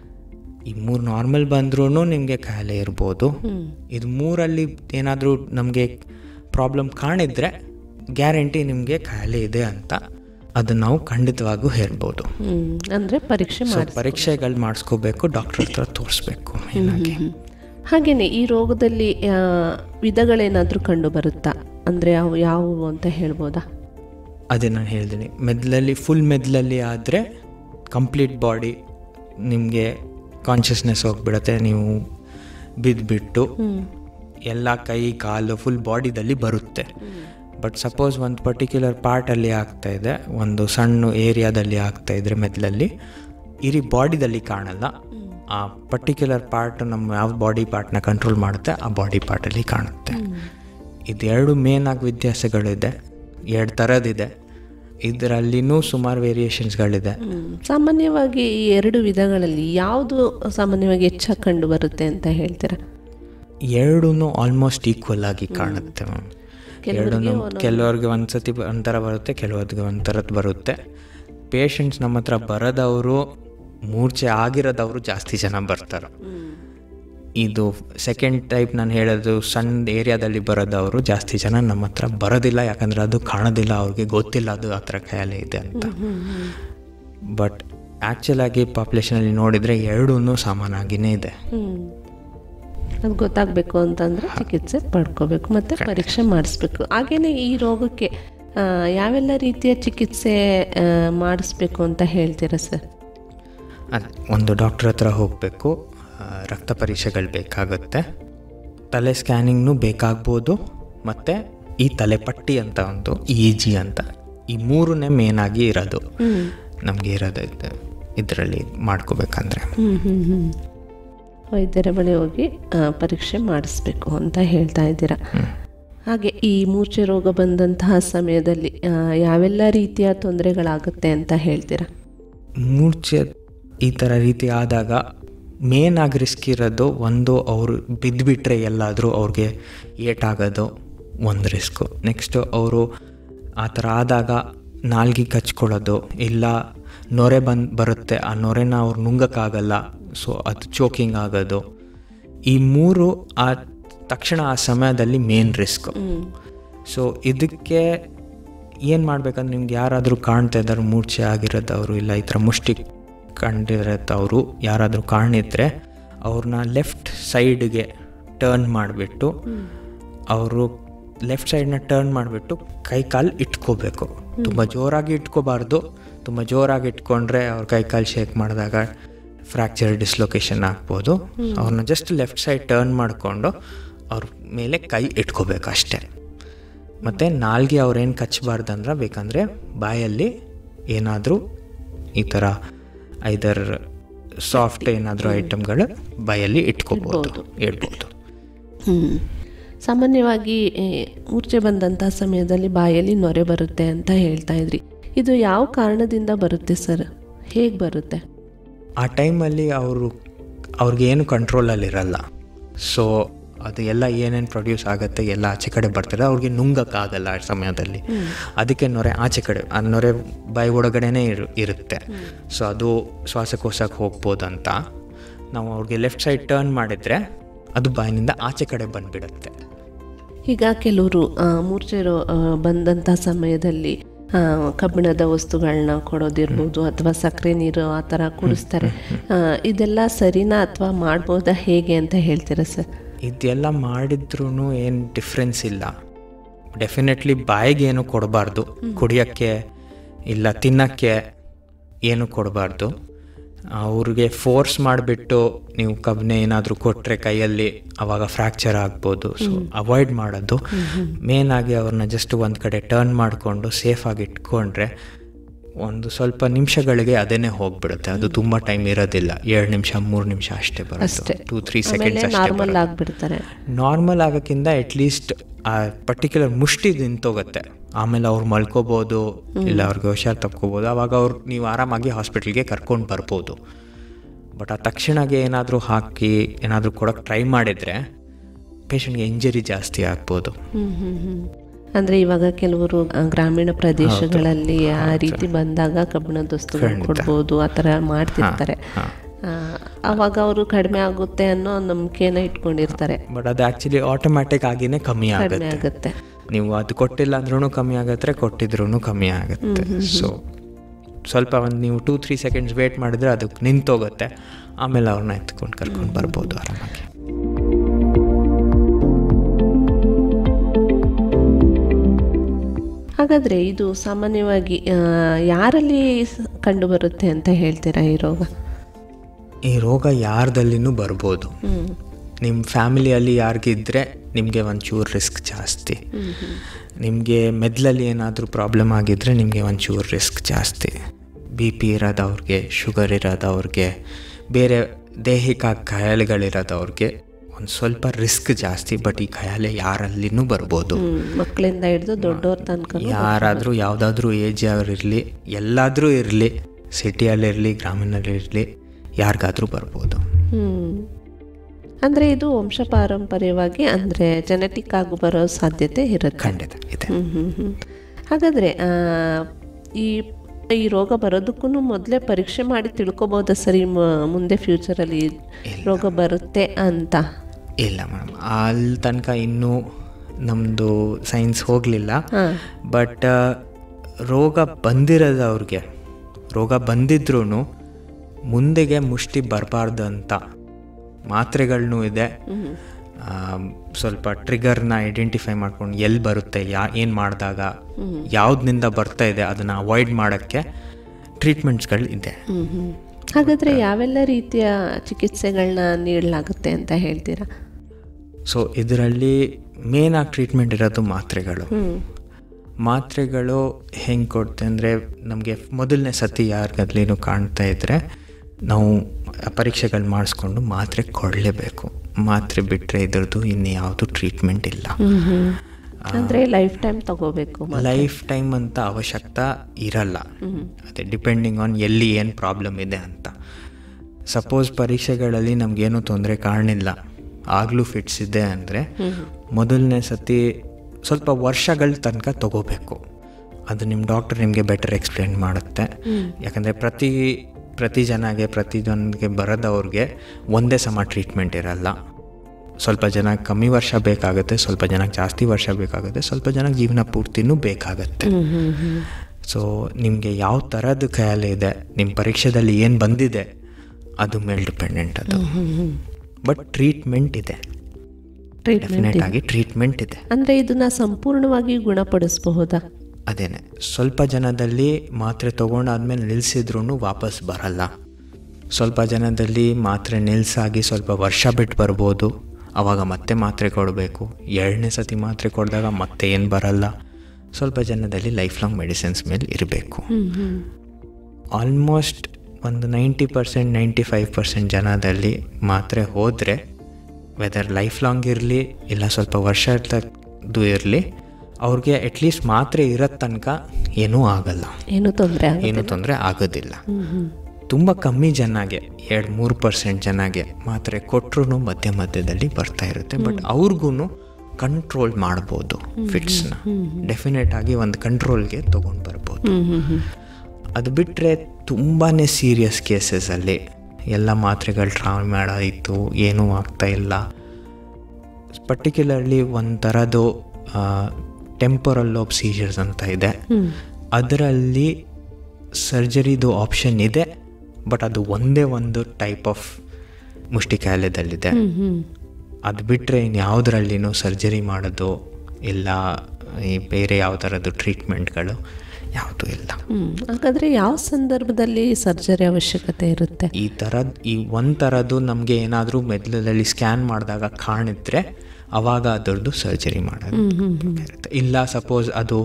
ಈ ಮೂರು ನಾರ್ಮಲ್ ಬಂದ್ರೂ ನಿಮಗೆ ಕಾಯಿಲೆ ಇರ್ಬೋದು. ಇದು ಮೂರಲ್ಲಿ ಏನಾದರೂ ನಮಗೆ ಪ್ರಾಬ್ಲಮ್ ಕಾಣಿದ್ರೆ ಗ್ಯಾರಂಟಿ ನಿಮಗೆ ಕಾಯಿಲೆ ಇದೆ ಅಂತ ಅದನ್ನು ನಾವು ಖಂಡಿತವಾಗೂ ಹೇಳ್ಬೋದು. ಅಂದರೆ ಪರೀಕ್ಷೆ ಪರೀಕ್ಷೆಗಳು ಮಾಡಿಸ್ಕೋಬೇಕು, ಡಾಕ್ಟರ್ ಹತ್ರ ತೋರಿಸ್ಬೇಕು. ಹಾಗೆಯೇ ಈ ರೋಗದಲ್ಲಿ ವಿಧಗಳೇನಾದರೂ ಕಂಡು ಬರುತ್ತಾ? ಅಂದರೆ ಅವು ಯಾವುವು ಅಂತ ಹೇಳ್ಬೋದಾ? ಅದೇ ನಾನು ಹೇಳ್ತೀನಿ, ಮೆದ್ಲಲ್ಲಿ ಫುಲ್ ಮೆದ್ಲಲ್ಲಿ ಆದರೆ ಕಂಪ್ಲೀಟ್ ಬಾಡಿ ನಿಮಗೆ ಕಾನ್ಷಿಯಸ್ನೆಸ್ ಹೋಗ್ಬಿಡತ್ತೆ, ನೀವು ಬಿದ್ದುಬಿಟ್ಟು ಎಲ್ಲ ಕೈ ಕಾಲು ಫುಲ್ ಬಾಡಿದಲ್ಲಿ ಬರುತ್ತೆ. ಬಟ್ ಸಪೋಸ್ ಒಂದು ಪರ್ಟಿಕ್ಯುಲರ್ ಪಾರ್ಟಲ್ಲಿ ಆಗ್ತಾಯಿದೆ, ಒಂದು ಸಣ್ಣ ಏರಿಯಾದಲ್ಲಿ ಆಗ್ತಾಯಿದ್ರೆ ಮೆದ್ಲಲ್ಲಿ, ಇಡೀ ಬಾಡಿದಲ್ಲಿ ಕಾಣಲ್ಲ. ಆ ಪರ್ಟಿಕ್ಯುಲರ್ ಪಾರ್ಟ್ ನಮ್ಮ ಯಾವ ಬಾಡಿ ಪಾರ್ಟ್ನ ಕಂಟ್ರೋಲ್ ಮಾಡುತ್ತೆ ಆ ಬಾಡಿ ಪಾರ್ಟಲ್ಲಿ ಕಾಣುತ್ತೆ. ಇದೆರಡು ಮೇನ್ ಆಗಿ ವ್ಯತ್ಯಾಸಗಳಿದೆ, ಎರಡು ಥರದಿದೆ. ಇದರಲ್ಲಿನೂ ಸುಮಾರು ವೇರಿಯೇಷನ್ಸ್ಗಳಿದೆ. ಸಾಮಾನ್ಯವಾಗಿ ಈ ಎರಡು ವಿಧಗಳಲ್ಲಿ ಯಾವುದು ಸಾಮಾನ್ಯವಾಗಿ ಹೆಚ್ಚಾಗಿ ಕಂಡು ಬರುತ್ತೆ ಅಂತ ಹೇಳ್ತೀರಾ? ಎರಡೂ ಆಲ್ಮೋಸ್ಟ್ ಈಕ್ವಲ್ ಆಗಿ ಕಾಣುತ್ತೆ ಮ್ಯಾಮ್. ಎರಡೂ ಕೆಲವ್ರಿಗೆ ಒಂದು ಸತಿ ಒಂಥರ ಬರುತ್ತೆ, ಕೆಲವ್ರಿಗೆ ಒಂಥರದ್ದು ಬರುತ್ತೆ. ಪೇಷಂಟ್ಸ್ ನಮ್ಮ ಹತ್ರ ಬರೋದವರು ಮೂರ್ಛೆ ಆಗಿರೋದವರು ಜಾಸ್ತಿ ಜನ ಬರ್ತಾರೆ. ಇದು ಸೆಕೆಂಡ್ ಟೈಪ್ ನಾನು ಹೇಳೋದು ಸಣ್ಣ ಏರಿಯಾದಲ್ಲಿ ಬರೋದವರು ಜಾಸ್ತಿ ಜನ ನಮ್ಮ ಹತ್ರ ಬರೋದಿಲ್ಲ, ಯಾಕಂದರೆ ಅದು ಕಾಣೋದಿಲ್ಲ, ಅವ್ರಿಗೆ ಗೊತ್ತಿಲ್ಲ ಅದು ಆ ಥರ ಕಾಯಿಲೆ ಇದೆ ಅಂತ. ಬಟ್ ಆ್ಯಕ್ಚುಲಾಗಿ ಪಾಪ್ಯುಲೇಷನಲ್ಲಿ ನೋಡಿದರೆ ಎರಡೂ ಸಾಮಾನಾಗಿಯೇ ಇದೆ. ಅದು ಗೊತ್ತಾಗಬೇಕು ಅಂತಂದರೆ ಚಿಕಿತ್ಸೆ ಪಡ್ಕೋಬೇಕು ಮತ್ತು ಪರೀಕ್ಷೆ ಮಾಡಿಸ್ಬೇಕು. ಹಾಗೆಯೇ ಈ ರೋಗಕ್ಕೆ ಯಾವೆಲ್ಲ ರೀತಿಯ ಚಿಕಿತ್ಸೆ ಮಾಡಿಸ್ಬೇಕು ಅಂತ ಹೇಳ್ತೀರಾ ಸರ್? ಅದೇ ಒಂದು ಡಾಕ್ಟ್ರ್ ಹತ್ರ ಹೋಗಬೇಕು, ರಕ್ತ ಪರೀಕ್ಷೆಗಳು ಬೇಕಾಗುತ್ತೆ, ತಲೆ ಸ್ಕ್ಯಾನಿಂಗ್ನೂ ಬೇಕಾಗ್ಬೋದು, ಮತ್ತು ಈ ತಲೆಪಟ್ಟಿ ಅಂತ ಒಂದು ಇ ಜಿ ಅಂತ, ಈ ಮೂರನ್ನೇ ಮೇನಾಗಿ ಇರೋದು ನಮಗೆ ಇರೋದು ಇದರಲ್ಲಿ ಮಾಡ್ಕೋಬೇಕಂದ್ರೆ. ವೈದ್ಯರ ಬಳಿ ಹೋಗಿ ಪರೀಕ್ಷೆ ಮಾಡಿಸ್ಬೇಕು ಅಂತ ಹೇಳ್ತಾ ಇದ್ದೀರಾ. ಹಾಗೆ ಈ ಮೂರ್ಛೆ ರೋಗ ಬಂದಂತಹ ಸಮಯದಲ್ಲಿ ಯಾವೆಲ್ಲ ರೀತಿಯ ತೊಂದರೆಗಳಾಗುತ್ತೆ ಅಂತ ಹೇಳ್ತೀರಾ? ಮೂರ್ಛೆ ಈ ಥರ ರೀತಿ ಆದಾಗ ಮೇನ್ ಆಗಿ ರಿಸ್ಕ್ ಇರೋದು ಒಂದು, ಅವರು ಬಿದ್ದುಬಿಟ್ರೆ ಎಲ್ಲಾದರೂ ಅವ್ರಿಗೆ ಏಟಾಗೋದು ಒಂದು ರಿಸ್ಕು. ನೆಕ್ಸ್ಟು ಅವರು ಆ ಥರ ಆದಾಗ ನಾಲ್ಗೆ ಕಚ್ಕೊಳ್ಳೋದು, ಇಲ್ಲ ನೊರೆ ಬಂದು ಬರುತ್ತೆ, ಆ ನೊರೆನ ಅವ್ರು ನುಂಗಕ್ಕಾಗಲ್ಲ, ಸೊ ಅದು ಚೋಕಿಂಗ್ ಆಗೋದು. ಈ ಮೂರು ಆ ತಕ್ಷಣ ಆ ಸಮಯದಲ್ಲಿ ಮೇನ್ ರಿಸ್ಕ್. ಸೊ ಇದಕ್ಕೆ ಏನು ಮಾಡ್ಬೇಕಂದ್ರೆ ನಿಮ್ಗೆ ಯಾರಾದರೂ ಕಾಣ್ತಾ ಇದ್ದಾರೆ ಮೂರ್ಛೆ ಆಗಿರೋದವರು ಇಲ್ಲ ಈ ಥರ ಮುಷ್ಟಿ ಕಂಡಿರೋದವರು ಯಾರಾದರೂ ಕಾಣಿದ್ರೆ ಅವ್ರನ್ನ ಲೆಫ್ಟ್ ಸೈಡ್ಗೆ ಟರ್ನ್ ಮಾಡಿಬಿಟ್ಟು ಅವರು ಲೆಫ್ಟ್ ಸೈಡ್ನ ಟರ್ನ್ ಮಾಡಿಬಿಟ್ಟು ಕೈ ಕಾಲು ಇಟ್ಕೋಬೇಕು. ತುಂಬ ಜೋರಾಗಿ ಇಟ್ಕೋಬಾರ್ದು. ತುಂಬ ಜೋರಾಗಿ ಇಟ್ಕೊಂಡ್ರೆ ಅವ್ರ ಕೈ ಕಾಲು ಶೇಕ್ ಮಾಡಿದಾಗ ಫ್ರ್ಯಾಕ್ಚರ್ ಡಿಸ್ಲೊಕೇಶನ್ ಆಗ್ಬೋದು. ಅವ್ರನ್ನ ಜಸ್ಟ್ ಲೆಫ್ಟ್ ಸೈಡ್ ಟರ್ನ್ ಮಾಡಿಕೊಂಡು ಅವ್ರ ಮೇಲೆ ಕೈ ಇಟ್ಕೋಬೇಕು ಅಷ್ಟೇ. ಮತ್ತು ನಾಲ್ಗೆ ಅವ್ರೇನು ಕಚ್ಚಬಾರ್ದಂದ್ರೆ ಬೇಕಂದರೆ ಬಾಯಲ್ಲಿ ಏನಾದರೂ ಈ ಥರ ಐದರ್ ಸಾಫ್ಟ್ ಏನಾದರೂ ಐಟಮ್ಗಳು ಬಾಯಲ್ಲಿ ಇಟ್ಕೋಬೋದು, ಇಡ್ಬೋದು. ಹ್ಞೂ ಸಾಮಾನ್ಯವಾಗಿ ಮೂರ್ಛೆ ಬಂದಂಥ ಸಮಯದಲ್ಲಿ ಬಾಯಲ್ಲಿ ನೊರೆ ಬರುತ್ತೆ ಅಂತ ಹೇಳ್ತಾ ಇದ್ರಿ. ಇದು ಯಾವ ಕಾರಣದಿಂದ ಬರುತ್ತೆ ಸರ್? ಹೇಗೆ ಬರುತ್ತೆ? ಆ ಟೈಮಲ್ಲಿ ಅವರು ಅವ್ರಿಗೇನು ಕಂಟ್ರೋಲಲ್ಲಿರಲ್ಲ. ಸೊ ಅದು ಎಲ್ಲ ಏನೇನು ಪ್ರೊಡ್ಯೂಸ್ ಆಗುತ್ತೆ ಎಲ್ಲ ಆಚೆ ಕಡೆ ಬರ್ತಾರೆ. ಅವ್ರಿಗೆ ನುಂಗಕ್ಕಾಗಲ್ಲ ಆ ಸಮಯದಲ್ಲಿ. ಅದಕ್ಕೆ ನೊರೆ ಆಚೆ ಕಡೆ, ಆ ನೊರೆ ಬಾಯಿ ಒಳಗಡೆನೇ ಇರು ಇರುತ್ತೆ ಸೊ ಅದು ಶ್ವಾಸಕೋಶಕ್ಕೆ ಹೋಗ್ಬೋದಂತ ನಾವು ಅವ್ರಿಗೆ ಲೆಫ್ಟ್ ಸೈಡ್ ಟರ್ನ್ ಮಾಡಿದರೆ ಅದು ಬಾಯಿನಿಂದ ಆಚೆ ಕಡೆ ಬಂದುಬಿಡುತ್ತೆ. ಈಗ ಕೆಲವರು ಮೂರ್ಛೆ ರೋ ಬಂದಂಥ ಸಮಯದಲ್ಲಿ ಕಬ್ಬಿಣದ ವಸ್ತುಗಳನ್ನ ಕೊಡೋದಿರ್ಬೋದು ಅಥವಾ ಸಕ್ಕರೆ ನೀರು ಆ ಥರ ಕುಡಿಸ್ತಾರೆ. ಇದೆಲ್ಲ ಸರಿನಾ ಅಥವಾ ಮಾಡ್ಬೋದಾ ಹೇಗೆ ಅಂತ ಹೇಳ್ತೀರಾ ಸರ್? ಇದೆಲ್ಲ ಮಾಡಿದ್ರೂ ಏನು ಡಿಫ್ರೆನ್ಸ್ ಇಲ್ಲ. ಡೆಫಿನೆಟ್ಲಿ ಬಾಯಿಗೆ ಏನು ಕೊಡಬಾರ್ದು, ಕುಡಿಯೋಕ್ಕೆ ಇಲ್ಲ ತಿನ್ನೋಕ್ಕೆ ಏನು ಕೊಡಬಾರ್ದು. ಅವ್ರಿಗೆ ಫೋರ್ಸ್ ಮಾಡಿಬಿಟ್ಟು ನೀವು ಕಬ್ಬಿಣ ಏನಾದರೂ ಕೊಟ್ಟರೆ ಕೈಯಲ್ಲಿ ಆವಾಗ ಫ್ರ್ಯಾಕ್ಚರ್ ಆಗ್ಬೋದು. ಸೊ ಅವಾಯ್ಡ್ ಮಾಡೋದು ಮೇನಾಗಿ. ಅವ್ರನ್ನ ಜಸ್ಟ್ ಒಂದು ಕಡೆ ಟರ್ನ್ ಮಾಡಿಕೊಂಡು ಸೇಫಾಗಿ ಇಟ್ಕೊಂಡ್ರೆ ಒಂದು ಸ್ವಲ್ಪ ನಿಮಿಷಗಳಿಗೆ ಅದೇನೇ ಹೋಗ್ಬಿಡುತ್ತೆ. ಅದು ತುಂಬ ಟೈಮ್ ಇರೋದಿಲ್ಲ, ಎರಡು ನಿಮಿಷ ಮೂರು ನಿಮಿಷ ಅಷ್ಟೇ ಬರುತ್ತೆ, ಟೂ ತ್ರೀ ಸೆಕೆಂಡ್ಸ್ ಅಷ್ಟೇ. ನಾರ್ಮಲ್ ಆಗಿಬಿಡ್ತಾರೆ. ನಾರ್ಮಲ್ ಆಗೋಕ್ಕಿಂತ ಅಟ್ಲೀಸ್ಟ್ ಆ ಪರ್ಟಿಕ್ಯುಲರ್ ಮುಷ್ಟಿ ನಿಂತೋಗುತ್ತೆ. ಆಮೇಲೆ ಅವ್ರು ಮಲ್ಕೋಬೋದು ಇಲ್ಲ ಅವ್ರಿಗೆ ಹುಷಾರು ತಪ್ಕೋಬೋದು. ಆವಾಗ ಅವ್ರು ನೀವು ಆರಾಮಾಗಿ ಹಾಸ್ಪಿಟ್ಲಿಗೆ ಕರ್ಕೊಂಡು ಬರ್ಬೋದು. ಬಟ್ ಆ ತಕ್ಷಣಗೆ ಏನಾದರೂ ಹಾಕಿ ಏನಾದರೂ ಕೊಡೋಕ್ಕೆ ಟ್ರೈ ಮಾಡಿದರೆ ಪೇಷಂಟ್ಗೆ ಇಂಜರಿ ಜಾಸ್ತಿ ಆಗ್ಬೋದು. ಅಂದರೆ ಇವಾಗ ಕೆಲವರು ಗ್ರಾಮೀಣ ಪ್ರದೇಶಗಳಲ್ಲಿ ಆ ರೀತಿ ಬಂದಾಗ ಕಬ್ಬಿಣದ ವಸ್ತುಗಳು ಕೊಡ್ಬೋದು, ಆ ಥರ ಮಾಡ್ತಿರ್ತಾರೆ. ಆವಾಗ ಅವರು ಕಡಿಮೆ ಆಗುತ್ತೆ ಅನ್ನೋ ನಂಬಿಕೆನ ಇಟ್ಕೊಂಡಿರ್ತಾರೆ. ಬಟ್ ಅದು ಆ್ಯಕ್ಚುಲಿ ಆಟೋಮ್ಯಾಟಿಕ್ ಆಗಿನೇ ಕಮ್ಮಿ ಆಗುತ್ತೆ. ನೀವು ಅದು ಕೊಟ್ಟಿಲ್ಲ ಅಂದ್ರೂ ಕಮ್ಮಿ ಆಗುತ್ತೆ, ಕೊಟ್ಟಿದ್ರೂ ಕಮ್ಮಿ ಆಗುತ್ತೆ. ಸೊ ಸ್ವಲ್ಪ ಒಂದು ನೀವು ಟೂ ತ್ರೀ ಸೆಕೆಂಡ್ಸ್ ವೇಟ್ ಮಾಡಿದ್ರೆ ಅದಕ್ಕೆ ನಿಂತೋಗುತ್ತೆ. ಆಮೇಲೆ ಅವ್ರನ್ನ ಎತ್ಕೊಂಡು ಕರ್ಕೊಂಡು ಬರ್ಬೋದು ಆರಾಮಾಗಿ. ಹಾಗಾದರೆ ಇದು ಸಾಮಾನ್ಯವಾಗಿ ಯಾರಲ್ಲಿ ಕಂಡು ಬರುತ್ತೆ ಅಂತ ಹೇಳ್ತೀರಾ ಈ ರೋಗ? ಈ ರೋಗ ಯಾರ್ದಲ್ಲಿನೂ ಬರ್ಬೋದು. ನಿಮ್ಮ ಫ್ಯಾಮಿಲಿಯಲ್ಲಿ ಯಾರಿಗಿದ್ರೆ ನಿಮಗೆ ಒಂಚೂರು ರಿಸ್ಕ್ ಜಾಸ್ತಿ. ನಿಮಗೆ ಮೆದ್ಲಲ್ಲಿ ಏನಾದರೂ ಪ್ರಾಬ್ಲಮ್ ಆಗಿದ್ದರೆ ನಿಮಗೆ ಒಂಚೂರು ರಿಸ್ಕ್ ಜಾಸ್ತಿ. ಬಿ ಪಿ ಇರೋದವ್ರಿಗೆ, ಶುಗರ್ ಇರೋದವ್ರಿಗೆ, ಬೇರೆ ದೈಹಿಕ ಕಾಯಿಲೆಗಳಿರೋದವ್ರಿಗೆ ಒಂದು ಸ್ವಲ್ಪ ರಿಸ್ಕ್ ಜಾಸ್ತಿ. ಬಟ್ ಈ ಕಾಯಿಲೆ ಯಾರಲ್ಲಿನೂ ಬರ್ಬೋದು, ಮಕ್ಕಳಿಂದ ಹಿಡಿದು ದೊಡ್ಡವ್ರ ತನಕ. ಯಾರಾದರೂ ಯಾವುದಾದ್ರೂ ಏಜ್ ಅವ್ರು ಇರಲಿ, ಎಲ್ಲಾದರೂ ಇರಲಿ, ಸಿಟಿಯಲ್ಲಿರಲಿ ಗ್ರಾಮೀಣಲ್ಲಿರಲಿ, ಯಾರಿಗಾದರೂ ಬರ್ಬೋದು. ಅಂದರೆ ಇದು ವಂಶ ಪಾರಂಪರ್ಯವಾಗಿ ಅಂದರೆ ಜೆನೆಟಿಕ್ ಆಗಿ ಬರೋ ಸಾಧ್ಯತೆ ಇರುತ್ತೆ. ಖಂಡಿತ ಇದೆ. ಹಾಗಾದರೆ ಈ ಈ ರೋಗ ಬರೋದಕ್ಕೂ ಮೊದಲೇ ಪರೀಕ್ಷೆ ಮಾಡಿ ತಿಳ್ಕೊಬೋದಾ ಸರಿ ಮುಂದೆ ಫ್ಯೂಚರಲ್ಲಿ ರೋಗ ಬರುತ್ತೆ ಅಂತ? ಇಲ್ಲ ಮೇಡಮ್, ಅಲ್ಲಿ ತನಕ ಇನ್ನೂ ನಮ್ಮದು ಸೈನ್ಸ್ ಹೋಗಲಿಲ್ಲ. ಬಟ್ ರೋಗ ಬಂದಿರೋದವ್ರಿಗೆ, ರೋಗ ಬಂದಿದ್ರೂ ಮುಂದೆಗೆ ಮುಷ್ಟಿ ಬರಬಾರ್ದು ಅಂತ ಮಾತ್ರೆಗಳನ್ನೂ ಇದೆ. ಸ್ವಲ್ಪ ಟ್ರಿಗರ್ನ ಐಡೆಂಟಿಫೈ ಮಾಡ್ಕೊಂಡು ಎಲ್ಲಿ ಬರುತ್ತೆ, ಯಾ ಏನು ಮಾಡಿದಾಗ ಯಾವುದರಿಂದ ಬರ್ತಾ ಇದೆ ಅದನ್ನು ಅವಾಯ್ಡ್ ಮಾಡೋಕ್ಕೆ ಟ್ರೀಟ್ಮೆಂಟ್ಸ್ಗಳು ಇದೆ. ಹಾಗಾದರೆ ಯಾವೆಲ್ಲ ರೀತಿಯ ಚಿಕಿತ್ಸೆಗಳನ್ನ ನೀಡಲಾಗುತ್ತೆ ಅಂತ ಹೇಳ್ತೀರಾ? ಸೊ ಇದರಲ್ಲಿ ಮೇನಾಗಿ ಟ್ರೀಟ್ಮೆಂಟ್ ಇರೋದು ಮಾತ್ರೆಗಳು. ಮಾತ್ರೆಗಳು ಹೆಂಗೆ ಕೊಡ್ತೆ ಅಂದರೆ, ನಮಗೆ ಮೊದಲನೇ ಸತಿ ಯಾರಿಗದ್ಲೇನು ಕಾಣ್ತಾ ಇದ್ದರೆ ನಾವು ಪರೀಕ್ಷೆಗಳು ಮಾಡಿಸ್ಕೊಂಡು ಮಾತ್ರೆ ಕೊಡಲೇಬೇಕು. ಮಾತ್ರೆ ಬಿಟ್ಟರೆ ಇದ್ರದ್ದು ಇನ್ನು ಯಾವುದು ಟ್ರೀಟ್ಮೆಂಟ್ ಇಲ್ಲ. ಅಂದರೆ ಲೈಫ್ ಟೈಮ್ ತಗೋಬೇಕು? ಲೈಫ್ ಟೈಮ್ ಅಂತ ಅವಶ್ಯಕತೆ ಇರಲ್ಲ. ಅದೇ ಡಿಪೆಂಡಿಂಗ್ ಆನ್ ಎಲ್ಲಿ ಏನು ಪ್ರಾಬ್ಲಮ್ ಇದೆ ಅಂತ. ಸಪೋಸ್ ಪರೀಕ್ಷೆಗಳಲ್ಲಿ ನಮಗೇನು ತೊಂದರೆ ಕಾಣಲಿಲ್ಲ, ಆಗಲೂ ಫಿಟ್ಸ್ ಇದೆ ಅಂದರೆ ಮೊದಲನೇ ಸತಿ ಸ್ವಲ್ಪ ವರ್ಷಗಳ ತನಕ ತಗೋಬೇಕು. ಅದು ನಿಮ್ಮ ಡಾಕ್ಟರ್ ನಿಮಗೆ ಬೆಟರ್ ಎಕ್ಸ್ಪ್ಲೇನ್ ಮಾಡುತ್ತೆ. ಯಾಕಂದರೆ ಪ್ರತಿ ಪ್ರತಿ ಜನಗೆ ಪ್ರತಿ ಜನಗೆ ಬರೋದವ್ರಿಗೆ ಒಂದೇ ಸಮ ಟ್ರೀಟ್ಮೆಂಟ್ ಇರಲ್ಲ. ಸ್ವಲ್ಪ ಜನ ಕಮ್ಮಿ ವರ್ಷ ಬೇಕಾಗುತ್ತೆ, ಸ್ವಲ್ಪ ಜನಕ್ಕೆ ಜಾಸ್ತಿ ವರ್ಷ ಬೇಕಾಗುತ್ತೆ, ಸ್ವಲ್ಪ ಜನಕ್ಕೆ ಜೀವನ ಪೂರ್ತಿನೂ ಬೇಕಾಗತ್ತೆ. ಸೊ ನಿಮಗೆ ಯಾವ ಥರದ್ದು ಖಯಾಲೆ ಇದೆ, ನಿಮ್ಮ ಪರೀಕ್ಷೆದಲ್ಲಿ ಏನು ಬಂದಿದೆ ಅದು ಮೇಲೆ ಡಿಪೆಂಡೆಂಟ್ ಅದು. ಬಟ್ ಟ್ರೀಟ್ಮೆಂಟ್ ಇದೆ, ಡೆಫಿನೆಟ್ ಆಗಿ ಟ್ರೀಟ್ಮೆಂಟ್ ಇದೆ. ಅಂದರೆ ಇದನ್ನ ಸಂಪೂರ್ಣವಾಗಿ ಗುಣಪಡಿಸಬಹುದಾ? ಅದೇನೆ, ಸ್ವಲ್ಪ ಜನದಲ್ಲಿ ಮಾತ್ರೆ ತೊಗೊಂಡಾದ್ಮೇಲೆ ನಿಲ್ಲಿಸಿದ್ರೂ ವಾಪಸ್ ಬರಲ್ಲ. ಸ್ವಲ್ಪ ಜನದಲ್ಲಿ ಮಾತ್ರೆ ನಿಲ್ಲಿಸಾಗಿ ಸ್ವಲ್ಪ ವರ್ಷ ಬಿಟ್ಟು ಬರ್ಬೋದು, ಆವಾಗ ಮತ್ತೆ ಮಾತ್ರೆ ಕೊಡಬೇಕು. ಎರಡನೇ ಸತಿ ಮಾತ್ರೆ ಕೊಡಿದಾಗ ಮತ್ತೆ ಏನು ಬರಲ್ಲ. ಸ್ವಲ್ಪ ಜನದಲ್ಲಿ ಲೈಫ್ ಲಾಂಗ್ ಮೆಡಿಸಿನ್ಸ್ ಮೇಲೆ ಇರಬೇಕು. ಆಲ್ಮೋಸ್ಟ್ ಒಂದು ninety percent ninety five percent ಜನದಲ್ಲಿ ಮಾತ್ರೆ ಹೋದರೆ, ವೆದರ್ ಲೈಫ್ ಲಾಂಗ್ ಇರಲಿ ಇಲ್ಲ ಸ್ವಲ್ಪ ವರ್ಷ ಇರ್ತದ್ದು ಇರಲಿ, ಅವ್ರಿಗೆ ಅಟ್ಲೀಸ್ಟ್ ಮಾತ್ರೆ ಇರೋ ತನಕ ಏನೂ ಆಗಲ್ಲ, ಏನೂ ತೊಂದರೆ ಏನೂ ತೊಂದರೆ ಆಗೋದಿಲ್ಲ. ತುಂಬ ಕಮ್ಮಿ ಜನಗೆ, ಎರಡು ಮೂರು ಪರ್ಸೆಂಟ್ ಜನಗೆ ಮಾತ್ರೆ ಕೊಟ್ಟರು ಮಧ್ಯ ಮಧ್ಯದಲ್ಲಿ ಬರ್ತಾ ಇರುತ್ತೆ. ಬಟ್ ಅವ್ರಿಗೂ ಕಂಟ್ರೋಲ್ ಮಾಡ್ಬೋದು ಫಿಟ್ಸ್ನ, ಡೆಫಿನೆಟ್ ಆಗಿ ಒಂದು ಕಂಟ್ರೋಲ್ಗೆ ತೊಗೊಂಡು ಬರ್ಬೋದು. ಅದು ಬಿಟ್ಟರೆ ತುಂಬಾ ಸೀರಿಯಸ್ ಕೇಸಸಲ್ಲಿ ಎಲ್ಲ ಮಾತ್ರೆಗಳು ಟ್ರಾವೆಲ್ ಮಾಡೋಯಿತು, ಏನೂ ಆಗ್ತಾಯಿಲ್ಲ. ಪರ್ಟಿಕ್ಯುಲರ್ಲಿ ಒಂದು ಥರದ್ದು ಟೆಂಪೊರಲ್ ಲೋಬ್ ಸೀಜರ್ಸ್ ಅಂತ ಇದೆ, ಅದರಲ್ಲಿ ಸರ್ಜರಿದು ಆಪ್ಷನ್ ಇದೆ. ಬಟ್ ಅದು ಒಂದೇ ಒಂದು ಟೈಪ್ ಆಫ್ ಮುಷ್ಟಿ ಕಾಯಿಲೆದಲ್ಲಿದೆ. ಅದು ಬಿಟ್ಟರೆ ಇನ್ನು ಯಾವುದರಲ್ಲಿನೂ ಸರ್ಜರಿ ಮಾಡೋದು ಇಲ್ಲ, ಈ ಬೇರೆ ಯಾವ ಥರದ್ದು ಟ್ರೀಟ್ಮೆಂಟ್ಗಳು ಯಾವುದೂ ಇಲ್ಲ. ಹಾಗಾದರೆ ಯಾವ ಸಂದರ್ಭದಲ್ಲಿ ಸರ್ಜರಿ ಅವಶ್ಯಕತೆ ಇರುತ್ತೆ? ಈ ಥರದ್ದು ಈ ಒಂದು ಥರದ್ದು ನಮಗೆ ಏನಾದರೂ ಮೆದುಳಲ್ಲಿ ಸ್ಕ್ಯಾನ್ ಮಾಡಿದಾಗ ಕಾಣಿದ್ರೆ ಆವಾಗ ಅದರದ್ದು ಸರ್ಜರಿ ಮಾಡೋದು ಇರುತ್ತೆ. ಇಲ್ಲ ಸಪೋಸ್ ಅದು